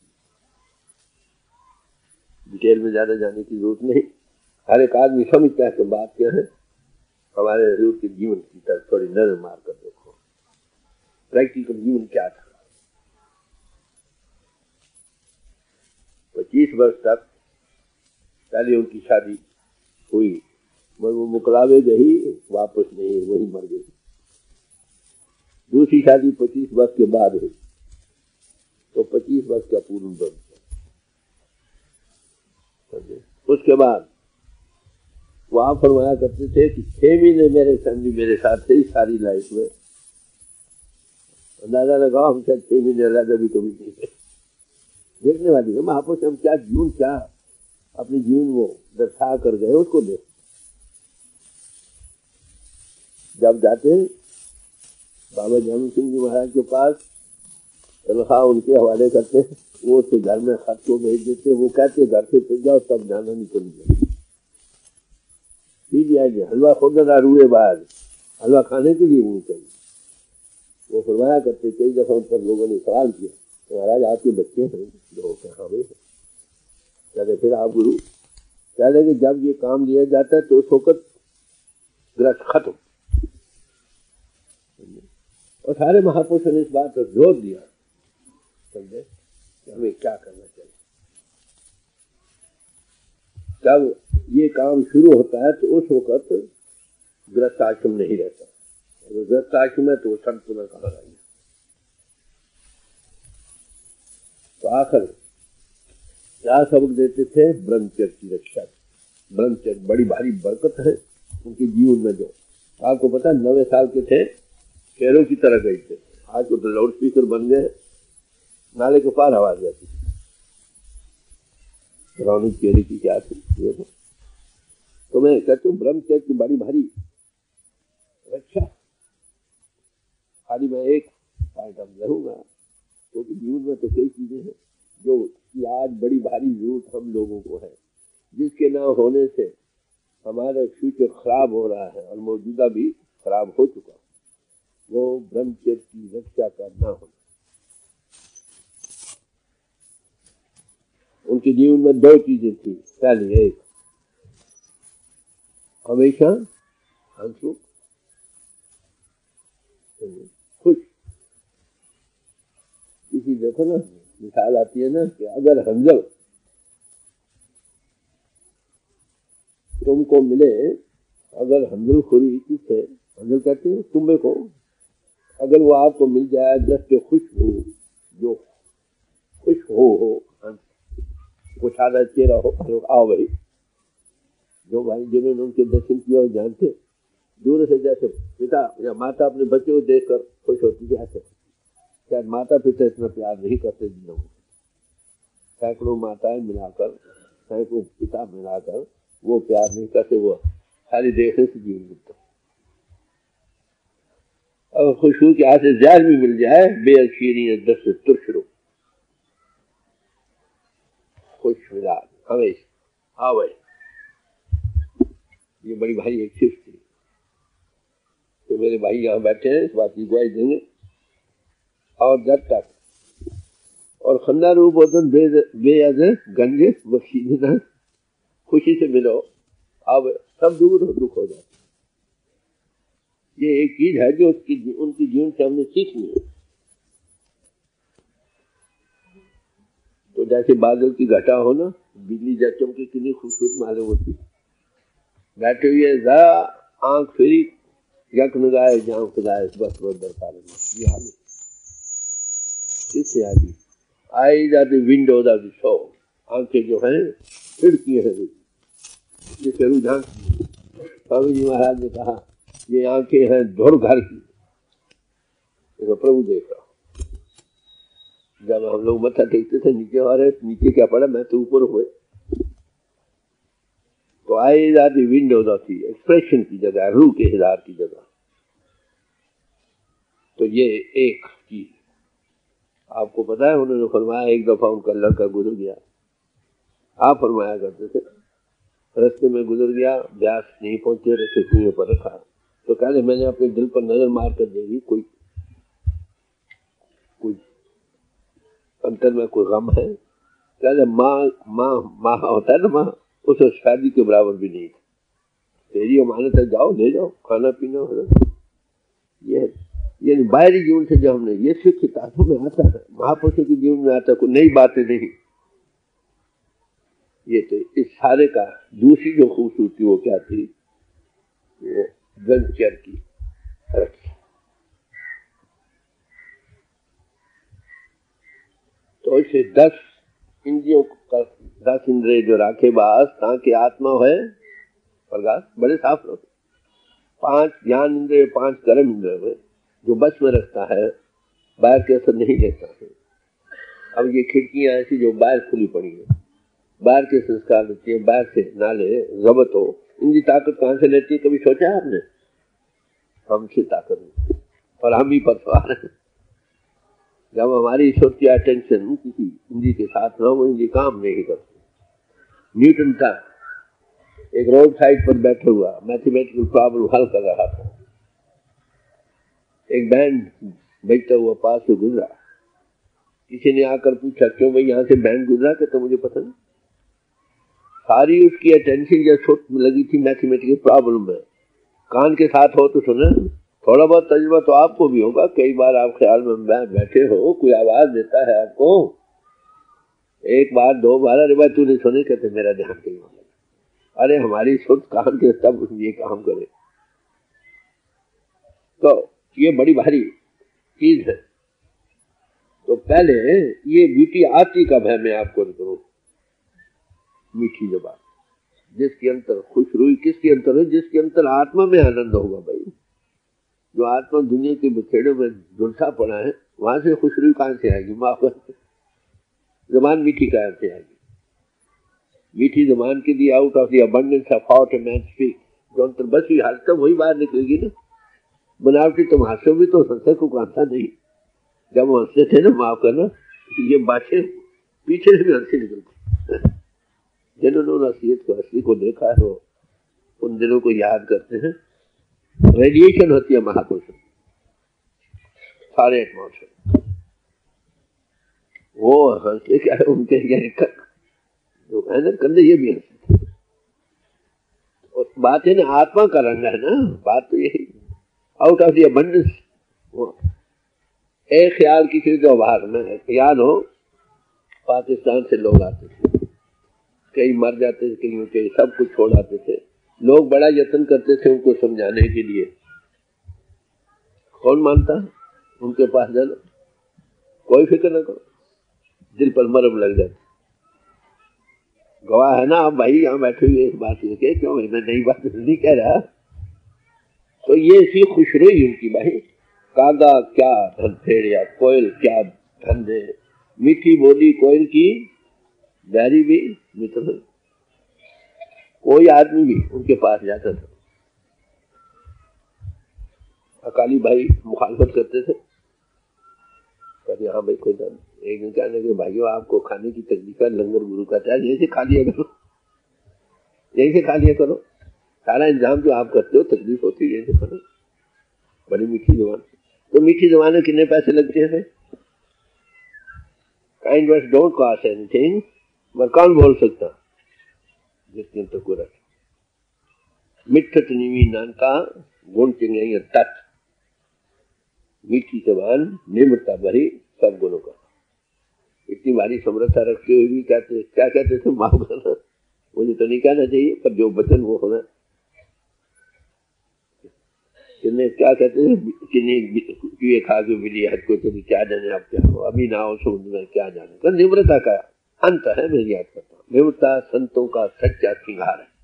डिटेल में ज्यादा जाने की जरूरत नहीं, हर एक आदमी समझता है कि बात क्या है। हमारे हजूर के जीवन की तरफ थोड़ी नजर मार कर देखो, प्रैक्टिकल जीवन क्या था। पच्चीस वर्ष तक पहले उनकी शादी हुई, मगर वो मुकलावे गई, वापस नहीं, वही मर गई। दूसरी शादी पच्चीस वर्ष के बाद हुई, तो पच्चीस वर्ष का पूर्ण बन। उसके बाद वो आप फरमाया करते थे कि छह महीने मेरे संगी मेरे साथ थे सारी लाइफ में। अंदाजा लगाओ, हम शायद छह महीने अलग भी कभी नहीं थे। देखने वाली है महापुरुष, हम क्या जीवन, क्या अपने जीवन वो दर्शा कर गए, उसको देख। जब जाते हैं बाबा जान सिंह जी महाराज के पास, तनख्वाह उनके हवाले करते हैं, वो उसके घर में खत को भेज देते, वो कहते घर से फिर जाओ, तब जाना नहीं चाहिए। हलवा खोदना रुए बाहर, हलवा खाने के लिए नहीं चाहिए। वो फरमाया करते, कई दफा उन पर लोगों ने सवाल किया, तो महाराज आपके बच्चे हैं जो कहाँ हुए, कहते फिर आप गुरु कहते कि जब ये काम लिया जाता है तो उस वक्त ग्रस्त खत्म, और सारे महापुरुषों ने इस बात पर जोर दिया, समझे, कि हमें क्या करना चाहिए। जब ये काम शुरू होता है तो उस वक्त गृहस्थ आश्रम नहीं रहता, अगर गृहस्थ आश्रम है तो वो संत में कहा जाएगा। तो आखिर क्या सबक देते थे? ब्रह्मचर्य की रक्षा। ब्रह्मचर्य बड़ी भारी बरकत है उनके जीवन में। जो आपको पता है नवे साल के थे, शेरों की तरह गए थे, आज तो लाउड स्पीकर बन गए, नाले के पार आवाज जाती थी। रौनक चेहरे की क्या थी ये तो, तो मैं कहती हूँ ब्रह्मचर्य की बड़ी भारी रक्षा। खाली मैं एक पॉइंट अब रहूंगा, क्योंकि तो जीवन में तो कई चीजें हैं जो कि आज बड़ी भारी जरूरत हम लोगों को है, जिसके ना होने से हमारा फ्यूचर खराब हो रहा है और मौजूदा भी खराब हो चुका। वो ब्रह्मचर्य की रक्षा करना होना। उनके जीवन में दो चीजें थी। पहली एक, हमेशा हंसमुख खुश। किसी देखो ना मिसाल आती है ना कि अगर हंजल तुमको मिले, अगर हंजल खुरी किससे, हंजल कहते हैं तुम्हें को, अगर वो आपको मिल जाए दस पे खुश हो, जो खुश हो हो कुछ आधा चेहरा हो, आओ भाई। जो भाई जिन्होंने उनके दर्शन किया वो जानते, दूर से जैसे पिता या माता अपने बच्चे को देखकर खुश होती जैसे, शायद माता पिता इतना प्यार नहीं करते जिन लोगों को। सैकड़ों माताएं मिलाकर, सैकड़ों पिता मिलाकर वो प्यार नहीं करते, वो खाली देखने से जीवन मिलता। अगर खुशबू के हाथ से जहर भी मिल जाए, बेअशीरी दस से तुरशरो खुश मिला हमेशा। हाँ भाई, ये बड़ी भारी एक शिफ्ट थी। तो मेरे भाई यहाँ बैठे हैं, इस बात की गवाही देंगे। और जब तक और खन्ना रूप वतन बेअद गंजे बख्शीना, खुशी से मिलो, अब सब दूर हो, दुख हो जाता। ये एक चीज है जो उसकी उनकी जीवन से हमने सीखनी है। तो जैसे बादल की घटा हो ना, बिजली जब चमके कितनी खूबसूरत मालूम होती। बैठे हुए जरा आंख फिरी, यक लगाए जहाँ खुदाए बस वो दरकार ये हाल इससे आगे आई जाती विंडो द शो। आंखें जो है खिड़की है, जिसे रुझान। स्वामी जी महाराज ने कहा ये आंखें हैं धुर घर की, तो प्रभु देख रहा। जब हम लोग मत्था टेकते थे नीचे वाले, नीचे क्या पड़ा, मैं तो ऊपर हुए। तो आई जाती विंडो थी एक्सप्रेशन की जगह, रूह के हिदार की जगह। तो ये एक चीज आपको पता है, उन्होंने फरमाया एक दफा उनका लड़का गुजर गया। आप फरमाया करते थे, रास्ते में गुजर गया, ब्यास नहीं पहुंचे, रस्ते कुएं पर रखा। तो कहते मैंने अपने दिल पर नजर मार कर देखी, कोई कोई अंतर में कोई गम है। कहते माँ माँ माँ होता है ना, माँ उस शादी के बराबर भी नहीं। तेरी अमानत है, जाओ ले जाओ, खाना पीना हो। ये ये बाहरी जीवन से जो हमने ये सिर्फ किताबों में आता है, महापुरुषों के जीवन में आता है, कोई नई बातें नहीं। ये तो इस सारे का दूसरी जो खूबसूरती वो क्या थी, वो ब्रह्मचर्य की रक्षा। तो इसे दस इंद्रियों का, दस इंद्रिय जो राखे बास ताकि आत्मा है प्रकाश बड़े साफ रहो। पांच ज्ञान इंद्रिय, पांच कर्म इंद्रिय जो बस में रखता है, बाहर के असर नहीं लेता है। अब ये खिड़कियां ऐसी जो बाहर खुली पड़ी है, बाहर के संस्कार लेती है, बाहर से नाले जबत हो, इनकी ताकत कहां से लेती है, कभी सोचा है आपने? हमसे ताकत नहीं, और हम ही पर सवार हैं। जब हमारी सोची अटेंशन किसी इंद्री के साथ ना, वो इंद्री काम नहीं करती। न्यूटन था, एक रोड साइड पर बैठा हुआ मैथमेटिकल प्रॉब्लम हल कर रहा था। एक बैंड बजता हुआ पास से गुजरा। किसी ने आकर पूछा क्यों भाई यहाँ से बैंड गुजरा, कहता मुझे पता नहीं। सारी उसकी अटेंशन जो छोट में लगी थी मैथमेटिकल प्रॉब्लम में, कान के साथ हो तो सुना, थोड़ा बहुत तजुर्बा तो आपको भी होगा। कई बार आप ख्याल में बैठे हो, कोई आवाज देता है आपको, एक बार दो बार, अरे भाई तूने सुने, कहते मेरा ध्यान कहीं हो गया। अरे हमारी सुध कान के तब ये काम करे, तो ये बड़ी भारी चीज है। तो पहले ये मीठी आती कब है, मैं आपको करूं, मीठी जबान जिसके अंतर खुशरूई, किसके अंतर है, जिसके अंतर आत्मा में आनंद होगा। भाई जो आत्मा दुनिया के बखेड़े में झुलसा पड़ा है, वहां से खुशरूई कहां से आएगी? माफ कर, जबान मीठी कहां से आएगी? मीठी जबान के लिए out of the abundance of heart a man speak, जो अंतर बस ही हर तब वही बाहर निकलेगी ना। बनावटी तुम हंसो भी तो हंसे को कहता नहीं, जब वो हंसते थे ना, माफ करना, ये बातें पीछे से भी हंसी निकलती। जिन्होंने असलियत को, असली को देखा है, वो उन दिनों को याद करते हैं। रेडिएशन होती है महापुरुष सारे एटमॉस्फेयर, वो हंसते क्या है, उनके जो है ना कंधे, ये भी हंसते। और बात है ना, आत्मा का रंग है ना, बात तो यही, आउट ऑफ द अबंडेंस। एक ख्याल किसी को बाहर में याद हो, पाकिस्तान से लोग आते थे, कई मर जाते थे, कई कई सब कुछ छोड़ आते थे। लोग बड़ा यत्न करते थे उनको समझाने के लिए, कौन मानता है? उनके पास जाना, कोई फिक्र न करो, दिल पर मरम लग जाती। गवाह है ना आप भाई, यहाँ बैठे हुए इस बात के, क्यों मैं नई बात नहीं कह रहा। तो ये सी खुशरूई उनकी भाई, कागा क्या धन फेड़िया, कोयल क्या धन दे, मीठी बोली कोयल की, बैरी भी मित्र। कोई आदमी भी उनके पास जाता था, अकाली भाई मुखालफत करते थे, कहते हाँ भाई कोई धन। एक दिन कहने के भाइयों आपको खाने की तकलीफ है, लंगर गुरु का है, यही से खा लिया करो, यही से खा लिया करो, सारा इंतजाम जो आप करते हो तकलीफ होती है, यही से करो। बड़ी मीठी जबान। तो मीठी जबान में कितने पैसे लगते हैं? Kind words don't cost anything, मगर कौन बोल सकता जिसके अंतर को रख। मिठत नीवी नानका गुण चिंगाई तत्, मीठी जबान निम्रता भरी सब गुणों का। इतनी भारी समृद्धता रखते हुए भी कहते, क्या कहते थे, माफ करना, मुझे तो नहीं कहना चाहिए, पर जो वचन वो होना। किन्ने क्या कहते हैं, किन्ने खा के बिली हद को, चली क्या जाने आप क्या हो, अभी ना हो समुद्र में क्या जाने। तो निम्रता का अंत है, मैं याद करता हूँ, निम्रता संतों का सच्चा श्रृंगार है।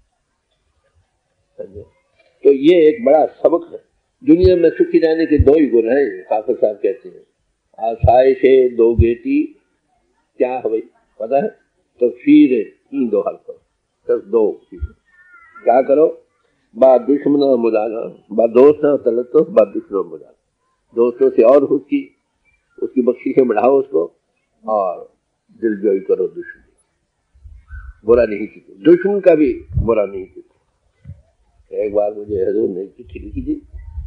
तो ये एक बड़ा सबक है। दुनिया में सुखी रहने के दो ही गुण हैं, हाफिज साहब कहते हैं, आसाइश दो गेटी, क्या है भाई पता है, तो फिर इन दो हल करो, सिर्फ दो क्या करो, बा दुश्मन मुदाना, बा दोस्त तलतो, बा दुश्मन मुदाना। दोस्तों से और उसकी उसकी बख्शिशें बढ़ाओ उसको, और दिल जोई करो दुश्मन, बुरा नहीं सीखो, दुश्मन का भी बुरा नहीं सीखो। एक बार मुझे हजूर ने चिट्ठी लिखी थी,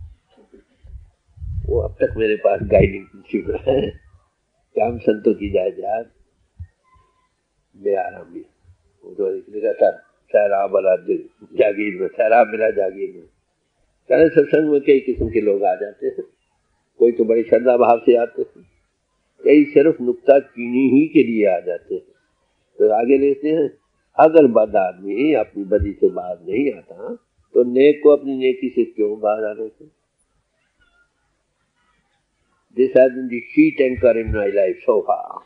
वो अब तक मेरे पास गाइडिंग प्रिंसिपल है कि हम संतों की जायदाद बेआराम भी, वो तो लिखा था, सहरा बला दिल जागीर में, सहरा मिला जागीर में। कहने सत्संग में कई किस्म के लोग आ जाते हैं, कोई तो बड़ी श्रद्धा भाव से आते हैं, कई सिर्फ नुक्ता चीनी ही के लिए आ जाते हैं। तो आगे लेते हैं, अगर बद आदमी अपनी बदी से बाहर नहीं आता, तो नेक को अपनी नेकी से क्यों बाहर आने से? This has been the sheet anchor in my life so far.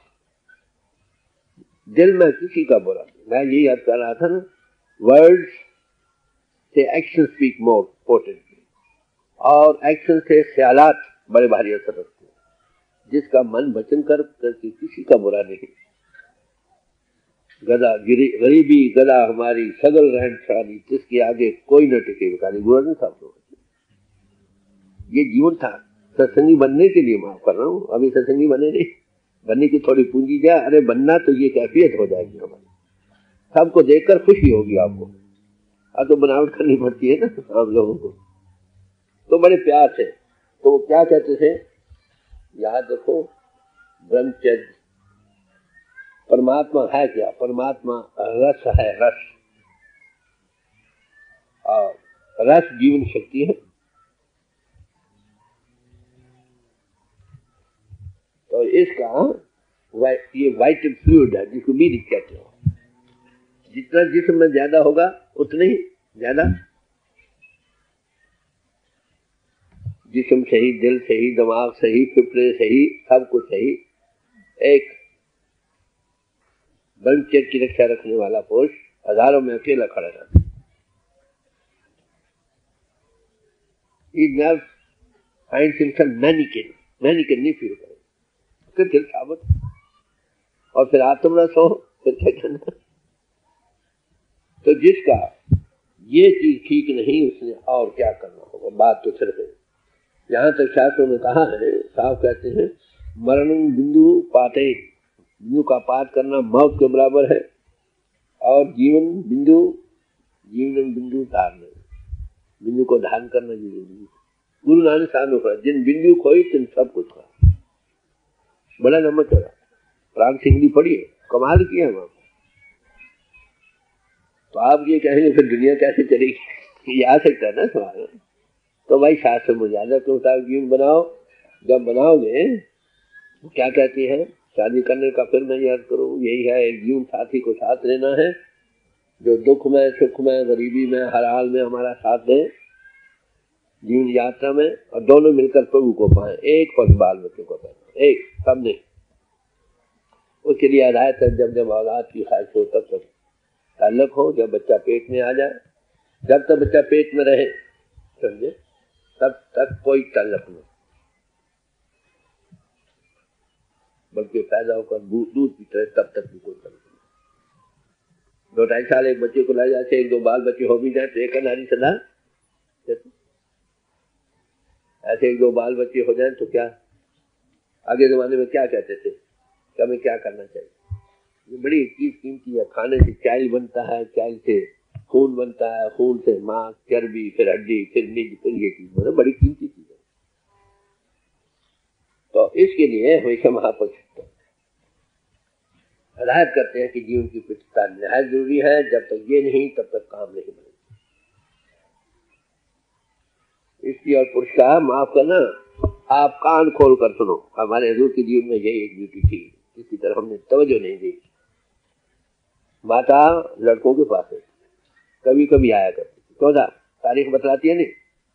दिल में किसी का बुरा, मैं यही याद कर रहा था ना, वर्ड्स से एक्शन स्पीक मोर पोटेंटली, और एक्शन से ख्यालात बड़े भारी असर रखते हैं। जिसका मन वचन कर करके किसी का बुरा नहीं। गदा गरीबी गदा हमारी सगल रहन सारी, जिसके आगे कोई न टिके बेकारी, बुरा नहीं था। ये जीवन था सत्संगी बनने के लिए, माफ कर रहा हूँ, अभी सत्संगी बने नहीं, बनने की थोड़ी पूंजी जाए, अरे बनना तो ये कैफियत हो जाएगी हमारी, सबको देखकर खुशी होगी आपको। अब तो बनावट करनी पड़ती है ना हम लोगों को, तो बड़े प्यार से। तो वो क्या कहते थे, याद रखो, ब्रह्मचर्य परमात्मा है क्या? परमात्मा रस है, रस, और रस जीवन शक्ति है। तो इसका ये वाइटल फ्लूइड है जिसको बीज कहते हो। जितना जिस्म में ज्यादा होगा उतने ही ज्यादा जिस्म सही, दिल सही, दिमाग सही, फेफड़े सही, सब कुछ सही। एक ब्रह्मचर्य की रक्षा रखने वाला पुरुष हजारों में अकेला खड़ा रहता है। Nerve finds himself mannequin, mannequin नहीं फील करेगा, फिर दिल साबित और फिर आत्मरस हो, फिर क्या करना। तो जिसका ये चीज ठीक नहीं उसने और क्या करना होगा। बात तो सिर्फ है, यहाँ तक शास्त्रों में कहा है, साफ कहते हैं मरण बिंदु पाते, बिंदु का पात करना मौत के बराबर है, और जीवन बिंदु जीवन बिंदु धारण, बिंदु को धारण करना जीवन। गुरु नानक साहब ने कहा जिन बिंदु खोई तिन सब कुछ खा। बड़ा नमक चढ़ा, प्राण सिंगली पड़ी है, कमाल किया है वहां। तो आप ये कहेंगे फिर दुनिया कैसे चलेगी, ये आ सकता है ना सवाल। तो भाई शास्त्र में ज्यादा के मुताबिक जीवन बनाओ। जब बनाओगे तो क्या कहती है, शादी करने का फिर मैं याद करूँ यही है, एक जीवन साथी को साथ लेना है जो दुख में, सुख में, गरीबी में, हर हाल में हमारा साथ दे जीवन यात्रा में, और दोनों मिलकर प्रभु को पाए। एक पद बाल बच्चों को पाए, एक सबने। उसके लिए हदायत है जब जब औलाद की ख्वाहिश हो तब तक ताल्लुक हो, जब बच्चा पेट में आ जाए, जब तक बच्चा पेट में रहे समझे तब तक कोई ताल्लुक नहीं, बल्कि पैदा होकर दूध पीते तब तक भी कोई ताल्लुक नहीं। दो ढाई साल एक बच्चे को ला जाते, एक दो बाल बच्चे हो भी जाए तो एक नारी सदा, ऐसे एक दो बाल बच्चे हो जाए तो क्या आगे जमाने में क्या कहते थे कि हमें क्या करना चाहिए। ये बड़ी चीज कीमती है। खाने से चाइल बनता है, चाइल से खून बनता है, खून से मांस, चर्बी, फिर हड्डी, फिर निज, फिर ये चीज मतलब बड़ी कीमती चीज है। तो इसके लिए हमेशा महापुरुष हिदायत करते हैं कि जीवन की पिछता निहायत जरूरी है। जब तक ये नहीं तब तक काम नहीं बनेगा। इसकी और पुरुष का माफ करना, आप कान खोल कर सुनो। हमारे हजूर के जीवन में यही एक ड्यूटी थी, इसकी तरफ हमने तवज्जो नहीं दी। माता लड़कों के पास है, कभी कभी आया करती थी, चौदह तारीख बतलाती है नहीं।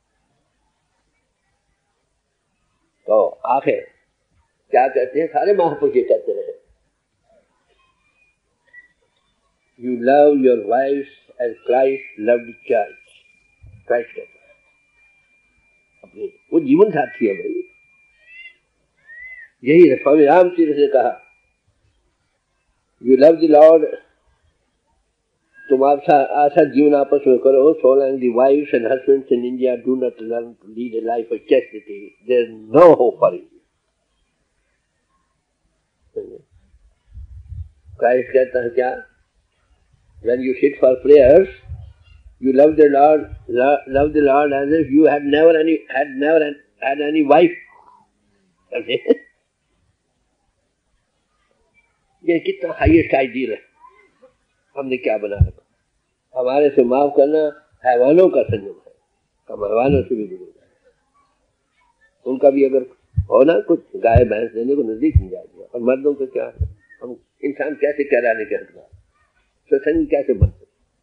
तो आखिर क्या कहते हैं, सारे महापुरुष ये कहते रहे, you love your wife as Christ loved church. Christ कहते हैं अपने, वो जीवन साथी है भाई। यही स्वामी रामचंद्र ने कहा, यू लव द लॉर्ड, तुम आपसा आशा जीवन आपस में करो। So long the wives and husbands in India do not learn to lead a life of chastity, there is no hope for India. Christ कहता है क्या, when you sit for prayers you love the Lord, love, love the Lord as if you had never any had never had any wife. ये कितना highest ideal है, हमने क्या बना रखा। हमारे से माफ करना हैवानों का संयम है, हम हैवानों से भी दूर जाए। उनका भी अगर हो ना कुछ गाय भैंस देने को नजदीक नहीं जाएगा। और मर्दों को क्या है, हम इंसान कैसे कहलाने के हकदार, सत्संग कैसे बनते।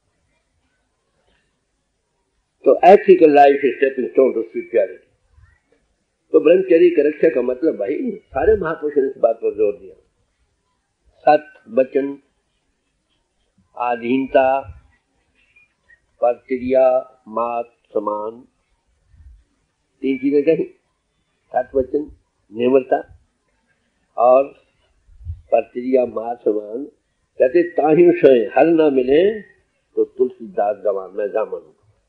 तो ethical life is stepping stone to spirituality. तो ब्रह्मचर्य की रक्षा का मतलब भाई सारे महापुरुषों ने इस बात पर जोर दिया। सत्य, वचन, आधीनता, प्रतिक्रिया, मात, समान, तीन चीजें कही। सत्य, वचन, निर्मलता और प्रतिक्रिया, मात, समान। कहते ताहियों से हल ना मिले तो तुलसीदास गवान मैं जामन।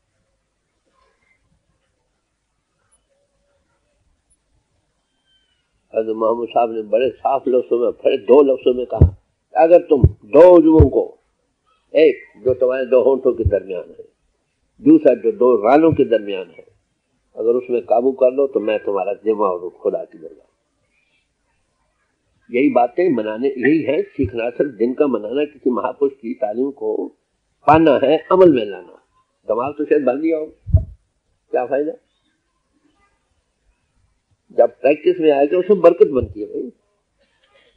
हज़रत मोहम्मद साहब ने बड़े साफ लफ्जों में, बड़े दो लफ्जों में कहा, अगर तुम दो उजवों को, एक जो तुम्हारे दो होंठों के दरमियान है, दूसरा जो दो रानों के दरमियान है, अगर उसमें काबू कर लो तो मैं तुम्हारा जिम्मा और खुदा की दरगाह। यही बातें मनाने, यही है सीखना। सिर्फ दिन का मनाना, किसी महापुरुष की तालीम को पाना है, अमल में लाना। दिमाग तो शायद बन दिया हो, क्या फायदा। जब प्रैक्टिस में आएगा उसमें बरकत बनती है भाई।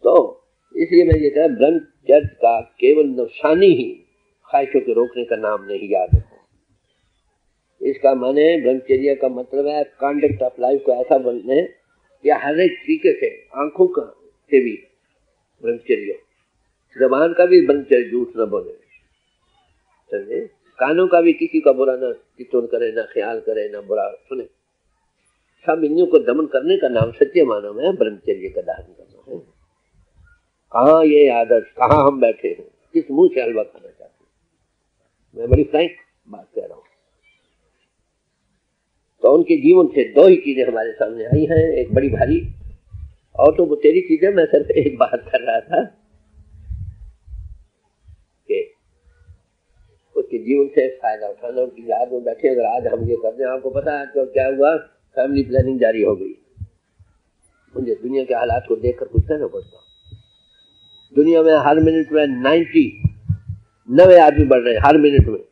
तो इसलिए मैं ये कह ब्रह्मचर्य का केवल नफसानी ही ख्वाहिशों के रोकने का नाम नहीं, याद रखो। इसका माने ब्रह्मचर्य का मतलब है कंडक्ट ऑफ लाइफ को ऐसा बनने या हर एक तरीके से, आंखों का से भी ब्रह्मचर्य, जबान का भी ब्रह्मचर्य, झूठ न बोले, समझे, कानों का भी किसी का बुरा न चित्तौन करे, न ख्याल करे, न बुरा सुने, सब इंद्रियों को दमन करने का नाम सच्चे मानव में ब्रह्मचर्य का धारण करना है। कहाँ ये आदर्श, कहाँ हम बैठे हैं, किस मुंह से हलवा खाना चाहते हैं, मैं बड़ी फ्रैंक बात कह रहा हूँ। तो उनके जीवन से दो ही चीजें हमारे सामने आई हैं, एक बड़ी भारी, और तो वो तेरी चीजें, मैं सिर्फ एक बात कर रहा था कि उसके जीवन से फायदा उठाना, उनकी याद में बैठे। अगर आज हम ये कर दें, आपको पता है तो क्या हुआ, फैमिली प्लानिंग जारी हो गई। मुझे दुनिया के हालात को देखकर कुछ कहना पड़ता, दुनिया में हर मिनट में नाइन्टी नवे आदमी बढ़ रहे हैं, हर मिनट में।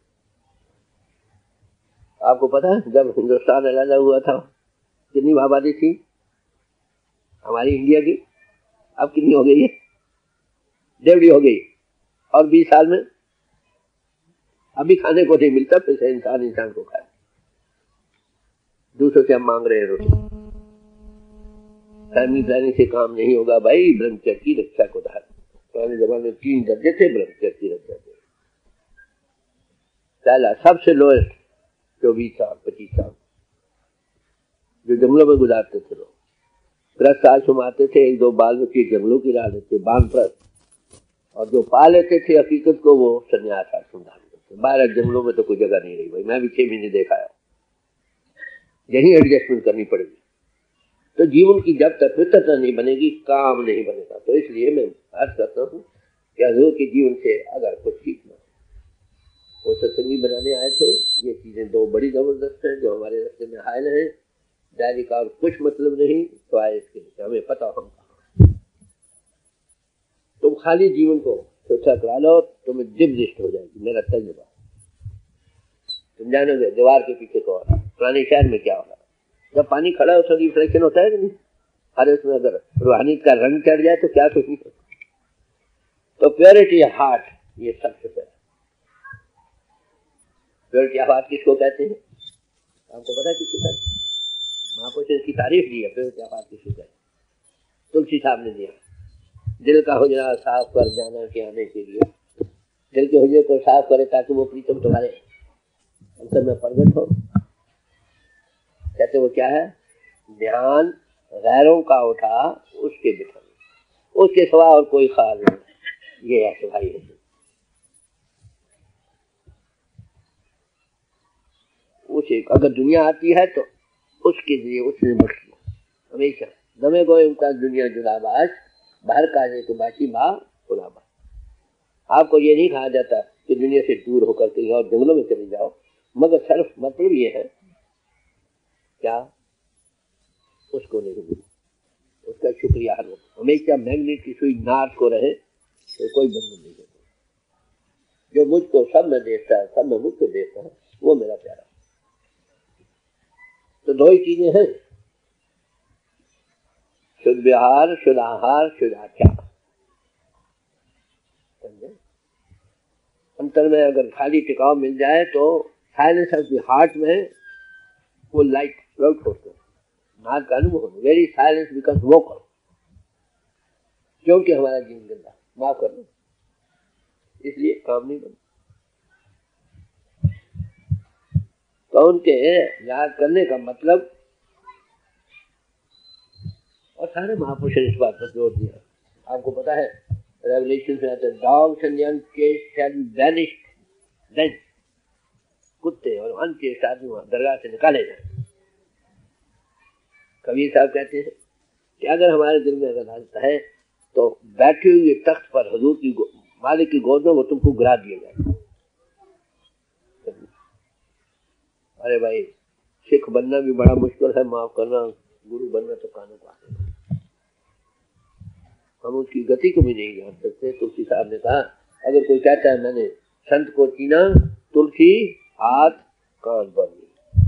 आपको पता है जब हिंदुस्तान अलग हुआ था कितनी आबादी थी हमारी इंडिया की, अब कितनी हो गई है, डेढ़ी हो गई। और बीस साल में अभी खाने को नहीं मिलता, फिर से इंसान इंसान को खाए, दूसरों से हम मांग रहे हैं रोटी। फैमिली प्लानिंग से काम नहीं होगा भाई, ब्रह्मचर्य की रक्षा को धारण। पुराने जमाने में तीन दर्जे थे ब्रह्मचर्य की रक्षा के। पहला सबसे लोएस्ट चौबीस साल पच्चीस साल जो जंगलों में गुजारते थे लोग, दस साल सुमाते थे, एक दो बाल बच्चे जंगलों की राह लेते, बानप्रस्थ, और जो पा लेते थे हकीकत को वो संन्यास आश्रम धारण करते। बाहर जंगलों में तो कोई जगह नहीं रही भाई, मैं भी छह महीने देखा है, यही एडजस्टमेंट करनी पड़ेगी। तो जीवन की जब तक फितरत नहीं बनेगी, काम नहीं बनेगा। तो इसलिए मैं अर्ज करता हूँ कि हजूर के जीवन से अगर कुछ सीखना, वो सत्संगी बनाने आए थे, ये चीजें दो बड़ी जबरदस्त हैं जो हमारे रास्ते में हायल हैं। डायरी का कुछ मतलब नहीं, तो आए इसके हमें पता हम कहाँ। तुम खाली जीवन को सोचा करा लो, तुम्हें दिव्य दृष्टि हो जाएगी। मेरा तजुर्बा, तुम जानोगे दीवार के पीछे को हो रहा, पुराने शहर में क्या हो रहा, जब पानी खड़ा हो तो रिफ्लेक्शन होता है कि नहीं, अरे उसमें अगर रूहानी का रंग चढ़ जाए तो क्या कुछ नहीं होता। तो प्योरिटी हार्ट, ये सबसे पहले प्योरिटी हार्ट किसको कहते हैं, आपको पता है किसको कहते हैं? महापुरुष ने इसकी तारीफ दी है, प्योरिटी हार्ट किसको कहते हैं? तुलसी साहब ने दिया, दिल का हुजरा साफ कर जाना के आने के लिए, दिल के हुजरे को साफ करे ताकि वो प्रीतम तुम्हारे अंतर में प्रकट हो। कहते वो क्या है, ध्यान गैरों का उठा उसके बिठा, उसके सिवा और कोई ख्याल नहीं। ये ऐसे भाई है, उसे अगर दुनिया आती है तो उसके लिए उसने बख्श हमेशा दमे को उनका दुनिया जुदाबाज बाहर काजे तो बाकी माँ खुलाबा। आपको ये नहीं कहा जाता कि दुनिया से दूर होकर कहीं और जंगलों में चले जाओ, मगर सिर्फ मतलब ये है क्या, उसको नहीं मिली, उसका शुक्रिया करो। हमेशा मैग्नेट की सुई नार्थ को रहे तो कोई बंधन नहीं होता। जो मुझको सब में देखता है, सब में मुझको देखता है, वो मेरा प्यारा। तो दो ही चीजें हैं, शुद्ध व्यवहार, शुद्ध आहार, शुद्ध आचार। अंतर में अगर खाली टिकाव मिल जाए तो साइलेंस ऑफ द हार्ट में वो लाइट फ्लोट होता है, नाद का अनुभव होता है। वेरी साइलेंस बिकम्स वोकल, क्योंकि हमारा जीवन गंदा, माफ कर दो, इसलिए काम नहीं बनता। तो उनके याद करने का मतलब, और सारे महापुरुषों ने इस बात पर जोर दिया। आपको पता है रेवलेशन में आता है, dogs and young kids shall be banished then, कुत्ते और अनचेस्ट आदमी दरगाह से निकाले जाए। कबीर साहब कहते हैं कि अगर हमारे दिल में अगर हालत है तो बैठे हुए तख्त पर हुजूर की मालिक की गोद में वो तुमको गिरा दिया जाए। अरे भाई, सिख बनना भी बड़ा मुश्किल है, माफ करना, गुरु बनना तो कानों का है। हम उसकी गति को भी नहीं जान सकते। तुलसी साहब ने कहा, अगर कोई कहता है मैंने संत को चीना, तुलसी हाथ कान पर नहीं,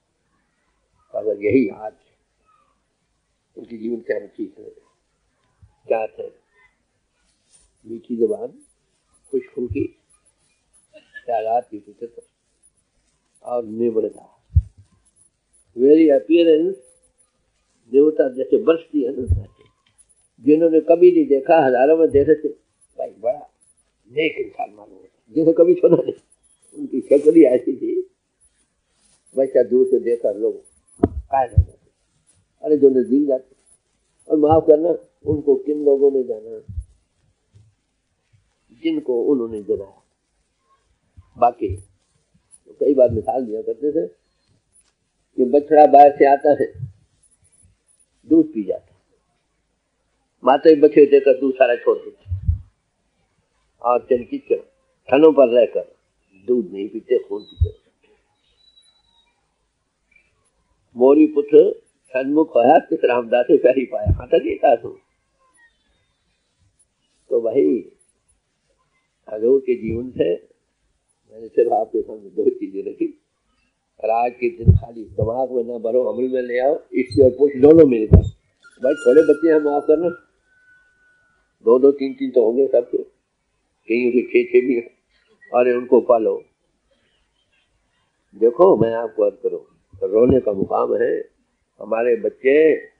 अगर यही हाथ उनके जीवन से हम सीख रहे, क्या थे? मीठी जबान, खुशखुल्की, ख्यालात की फिक्र और निम्रता। वेरी अपीयरेंस देवता जैसे बरसती है ना, जिन्होंने कभी नहीं देखा हजारों में देखे थे, भाई बड़ा नेक इंसान मालूम होता, जिन्हें कभी सुना नहीं, उनकी शक्ल ही ऐसी थी, वैसा दूर से देखा लोग काय रह जाते, अरे जो नजदीक जाते। और माफ करना, उनको किन लोगों ने जाना? जिनको उन्होंने जनाया। बाकी तो कई बार मिसाल दिया करते थे कि बछड़ा बाहर से आता है, दूध पी जाता, माता बछड़े देकर दूध सारा छोड़ देते, और चमकीचर ठनों पर रहकर दूध नहीं पीते, खून पीते। मोरी पुत्र सन्मुख होया किस रामदास से पैरी पाया, हाँ तक था तू। तो भाई हजूर के जीवन से मैंने सिर्फ आपके सामने दो चीजें रखी, और आज के दिन खाली दिमाग में ना भरो, अमल में ले आओ, इसकी और पुष्ट दोनों मिलकर। भाई थोड़े बच्चे हम माफ करना, दो दो तीन तीन तो होंगे सबके, कहीं के छह छह भी है, अरे उनको पालो। देखो मैं आपको अर्ज करूं, रोने का मुकाम है। हमारे बच्चे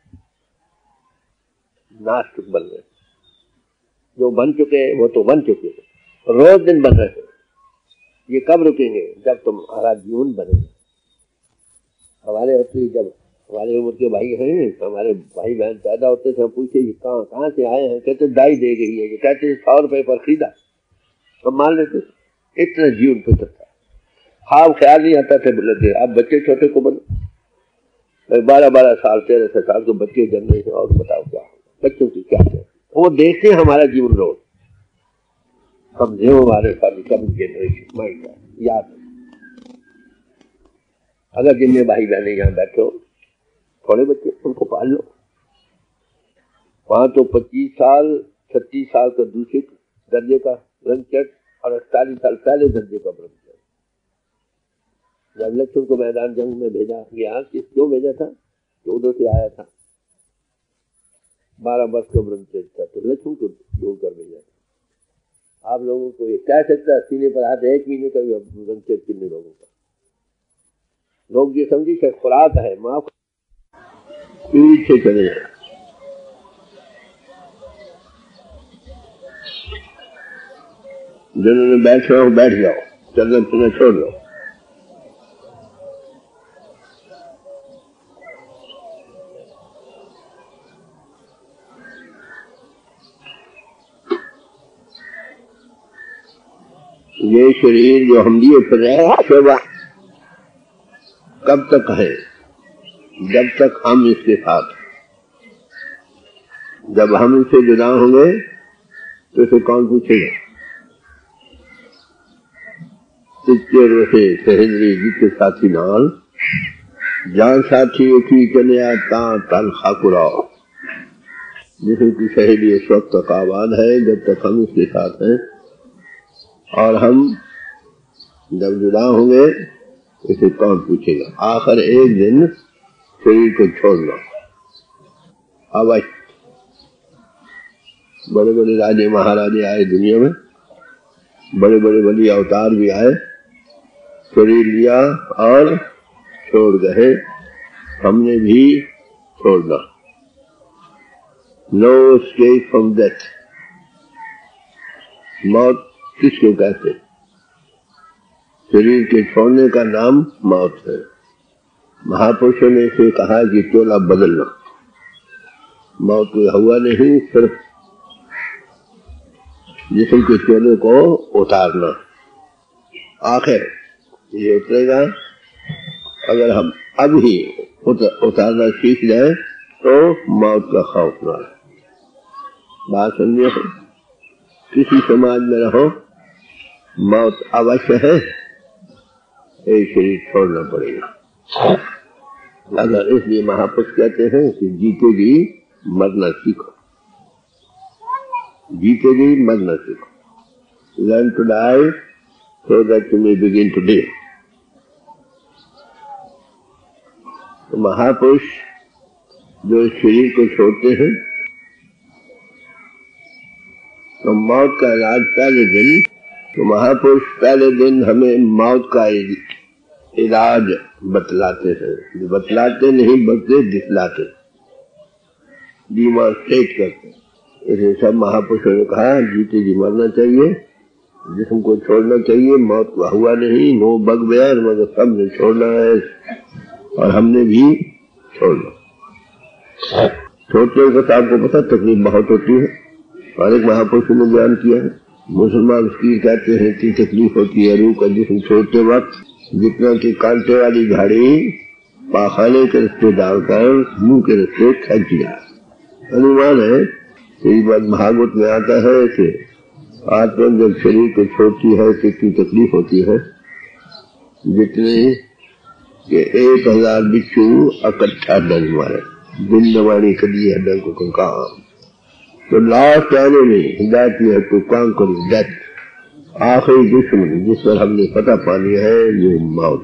नास्तिक बन रहे, जो बन चुके वो तो बन चुके, रोज दिन बन रहे। ये कब रुकेंगे? जब तुम्हारा जीवन बनेगा। हमारे होते जब हमारे उम्र के भाई हैं, हमारे भाई बहन पैदा होते थे, हम पूछे कहाँ कहाँ से आए हैं, कहते दाई दे गई है, कहते सौ रुपए पर खरीदा, तो मान लेते। इतना जीवन पे था, हाँ ख्याल नहीं आता थे बोले थे। अब बच्चे छोटे को बनो, बारह बारह साल तेरह से साल के बच्चे जन्मे हैं, और बताओ क्या बच्चों की क्या है? वो देखते हैं हमारा जीवन रोज, कम जो हमारे साथ कम जनरेशन माइंड याद है। अगर जिनमें भाई बहने यहाँ बैठे हो, थोड़े बच्चे, उनको पाल लो। वहां तो पच्चीस साल छत्तीस साल का दूसरे दर्जे का ब्रह्मचर्य और अड़तालीस साल पहले दर्जे का ब्रह्मचर्य। जब लक्ष्मण को मैदान जंग में भेजा गया, किस क्यों भेजा था? चौदह से आया था, बारह वर्ष का ब्रह्मचर्य था, तो लक्ष्मण को दूर कर भेजा था। आप लोगों को ये कह सकता है सीने पर हाथ, एक महीने का ब्रह्मचर्य कितने लोगों का? लोग ये समझी कि खुराक है, माफ पीछे चले जाए। जिन्होंने बैठ रहे हो बैठ जाओ, चलना फिरना छोड़ दो। ये शरीर जो हम लिए फिर रहे हैं, सेवा कब तक है? जब तक हम इसके साथ। जब हम इससे जुदा होंगे तो इसे कौन पूछेगा? सिच्चे सहेंद्री जी के साथी नाल जान साथी उठी चलिया ता तल खाकुराओ। जिसे की सहेली इस वक्त तक आबाद है, जब तक हम इसके साथ हैं, और हम जब जुदा होंगे इसे कौन पूछेगा? आखिर एक दिन शरीर को छोड़ना अवश्य। बड़े बड़े राजे महाराजे आए दुनिया में, बड़े बड़े वली अवतार भी आए, शरीर लिया और छोड़ गए। हमने भी छोड़ना। No escape from death. मौत किसको कहते? शरीर के छोड़ने का नाम मौत है। महापुरुषों ने इसे कहा कि चोला बदलना। मौत हुआ नहीं, सिर्फ जिस्म के चोले को उतारना। आखिर ये उतरेगा अगर हम अब ही उतारना सीख जाए तो मौत का खौफ ना। बात समझिए, किसी समाज में रहो, मौत अवश्य है, एक शरीर छोड़ना पड़ेगा। अगर इसलिए महापुरुष कहते हैं कि जीतेगी मरना सीखो, जीतेगी मरना सीखो। Learn to die so that you may begin to live. तो महापुरुष जो इस शरीर को छोड़ते हैं तो मौत का इलाज पहले दिन, तो महापुरुष पहले दिन हमें मौत का इलाज बतलाते हैं। बतलाते नहीं बल्कि दिखलाते, डिमॉन्स्ट्रेट करते। इसे सब महापुरुषों ने कहा जीते जी मरना चाहिए, जिस्म को छोड़ना चाहिए, मौत को हुआ नहीं, नो बग गया, मगर सबने छोड़ना है और हमने भी छोड़ना। छोड़ते वक्त आपको पता तकलीफ बहुत होती है, और एक महापुरुष ने बयान किया है, मुसलमान फकीर कहते हैं कि तकलीफ होती है रूह का जिस्म छोड़ते वक्त जितना कि कांटे वाली झाड़ी पाखाने के रस्ते डालकर मुंह के रस्ते खींच जाए। अनुमान है यही बात भागवत में आता है कि आत्मा जब शरीर को छोड़ती है कितनी तकलीफ होती है, जितने कि एक हजार बिच्छू इकट्ठा डंग मारे, दिन दवानी कदी है डंग को काम। तो लास्ट आने में हिदायत में है टू कॉन्कर डेथ, आखिरी दुश्मन जिस पर हमने पता पानी है वो मौत।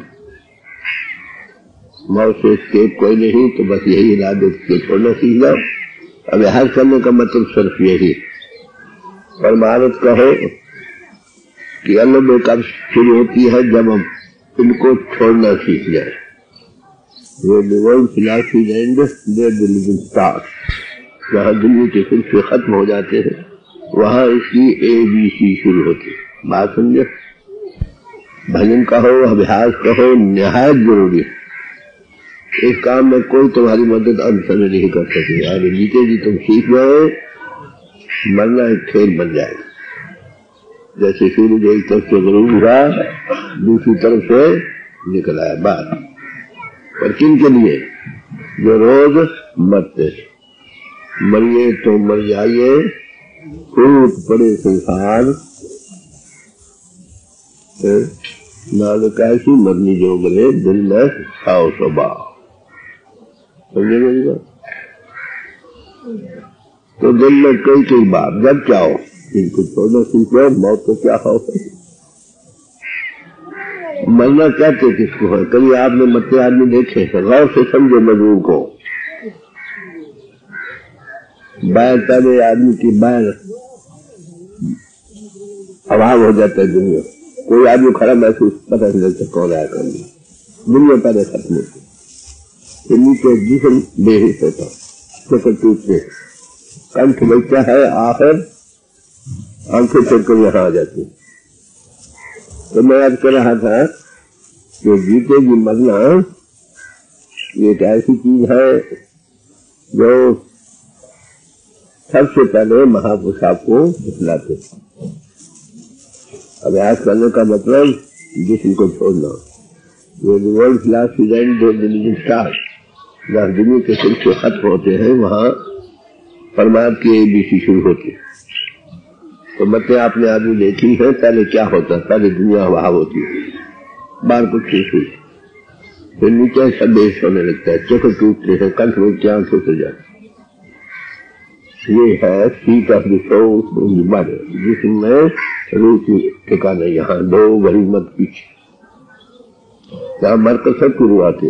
मौत से स्केप कोई नहीं, तो बस यही इलाज है, छोड़ना सीख जाओ। अभ्यास करने का मतलब सिर्फ यही, परमारथ कहो कि अल्लाह कब शुरू होती है, जब हम इनको छोड़ना सीख जाए। ये world philosophy and their religion start, जहाँ दुनिया के सिलसिले खत्म हो जाते हैं वहाँ इसकी ए बी सी शुरू होती है। बात समझे? भजन कहो, अभ्यास कहो, निहायत जरूरी है। इस काम में कोई तुम्हारी मदद अंत में नहीं कर सके। यानी जीते जी तुम सीख गए, मरना एक खेल बन जाएगा। जैसे सूरज एक तरफ से गरूब हुआ, दूसरी तरफ से निकल आया बात। पर किन के लिए? जो रोज मरते, मरिए तो मर जाइए, खूब पड़े संसार नानक ऐसी मरनी जो गले दिल में खाओ स्वभाव। समझे मेरी बात? तो दिल में कई कई बार जब चाहो इनको छोड़ना सीख लो। मौत को क्या हो, मरना कहते किसको है? कभी आपने मरते आदमी देखे? गौर से समझो मजबूर को। बैर पहले आदमी की बैर अभाव हो जाता है दुनिया। कोई आदमी खड़ा महसूस पता नहीं लगता कौन आया कर दुनिया पहले खत्म होती। नीचे जिसम बेहिस होता, चक्कर टूटते, कंठ बचता है, आखिर आंखें छोड़कर यहाँ आ जाती। तो मैं आज कह रहा था कि जीते जी मरना ये एक ऐसी चीज है जो सबसे पहले महापुरुष आपको बतलाते। अभ्यास करने का मतलब जिस्म को छोड़ना। World philosophy and religion start, जहाँ दुनिया के सिलसिले खत्म होते हैं वहाँ परमात्मा की एबीसी शुरू होती है। तो मतलब आपने आदमी देखी है पहले क्या होता है? पहले दुनिया अभाव होती है, बार कुछ हुई, फिर नीचे सब बेस होने लगता है, चक्कर टूटते हैं, कंठ में क्या आंखों से जाते। ये है seat of the soul body, जिसमें रूह की ठिकाना यहाँ दो भरी मत पीछे। यहाँ मरकर सब शुरू आते,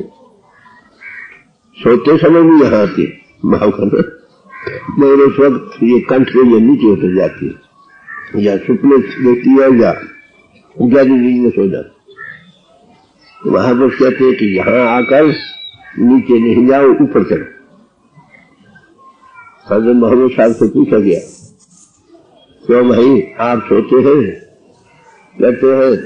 सोते समय भी यहाँ आते भाव करना, मगर उस वक्त ये कंठ के लिए नीचे उतर जाती है, या सुपने देखती है या ज्यादा नींद सो जाती। वहां पर कहते हैं कि यहाँ आकर नीचे नहीं जाओ, ऊपर चलो। हज़रत मोहम्मद साहब से पूछा गया, क्यों भाई आप सोते हैं? कहते हैं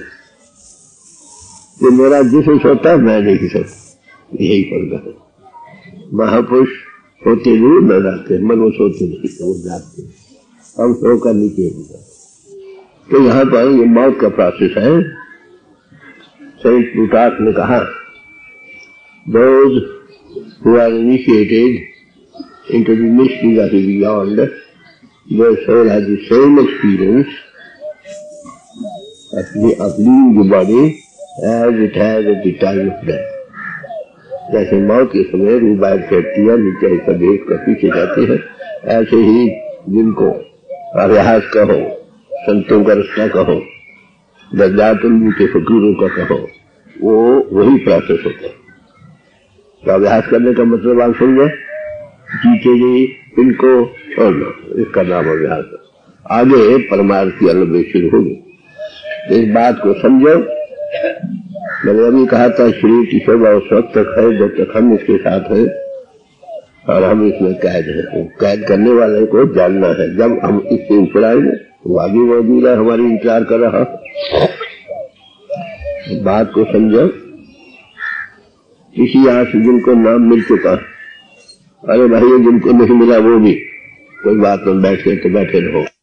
कि मेरा जिस्म सोता, मैं नहीं सोता। यही फर्क है। महापुरुष सोते नहीं, न जाते, मन वो सोते नहीं, वो जाते, हम सोकर नीचे नहीं जाते। तो यहाँ पर ये मौत का प्रोसेस है। सेंट प्लूटार्क ने कहा, those who are initiated into the mysteries of the beyond, their soul has the same experience of leaving the body as it has at the time of death. जैसे मौत के समय रूह बाहर फेंकती है, नीचे ऐसा देख कर पीछे जाती है, ऐसे ही जिनको अभ्यास कहो, संतों का रास्ता कहो, दर्जातुल के फकीरों का कहो, वो वही प्रोसेस होता है। तो अभ्यास करने का मतलब आप समझो, जीते जी इनको छोड़ना, इसका नाम अभ्यास है। आगे परमार्थ की अलग शुरू होगी। इस बात को समझो। मैंने अभी कहा था शरीर की शोभा उस वक्त तक है जब तक हम इसके साथ हैं और हम इसमें कैद हैं। कैद करने वाले को जानना है। जब हम इससे ऊपर आएंगे वो आगे मौजूद है, हमारी इंतजार कर रहा। बात को समझो। किसी यहाँ से जिनको नाम मिल चुका, अरे भाई जिनको नहीं मिला वो भी कोई बात नहीं, बैठे तो बैठे रहो।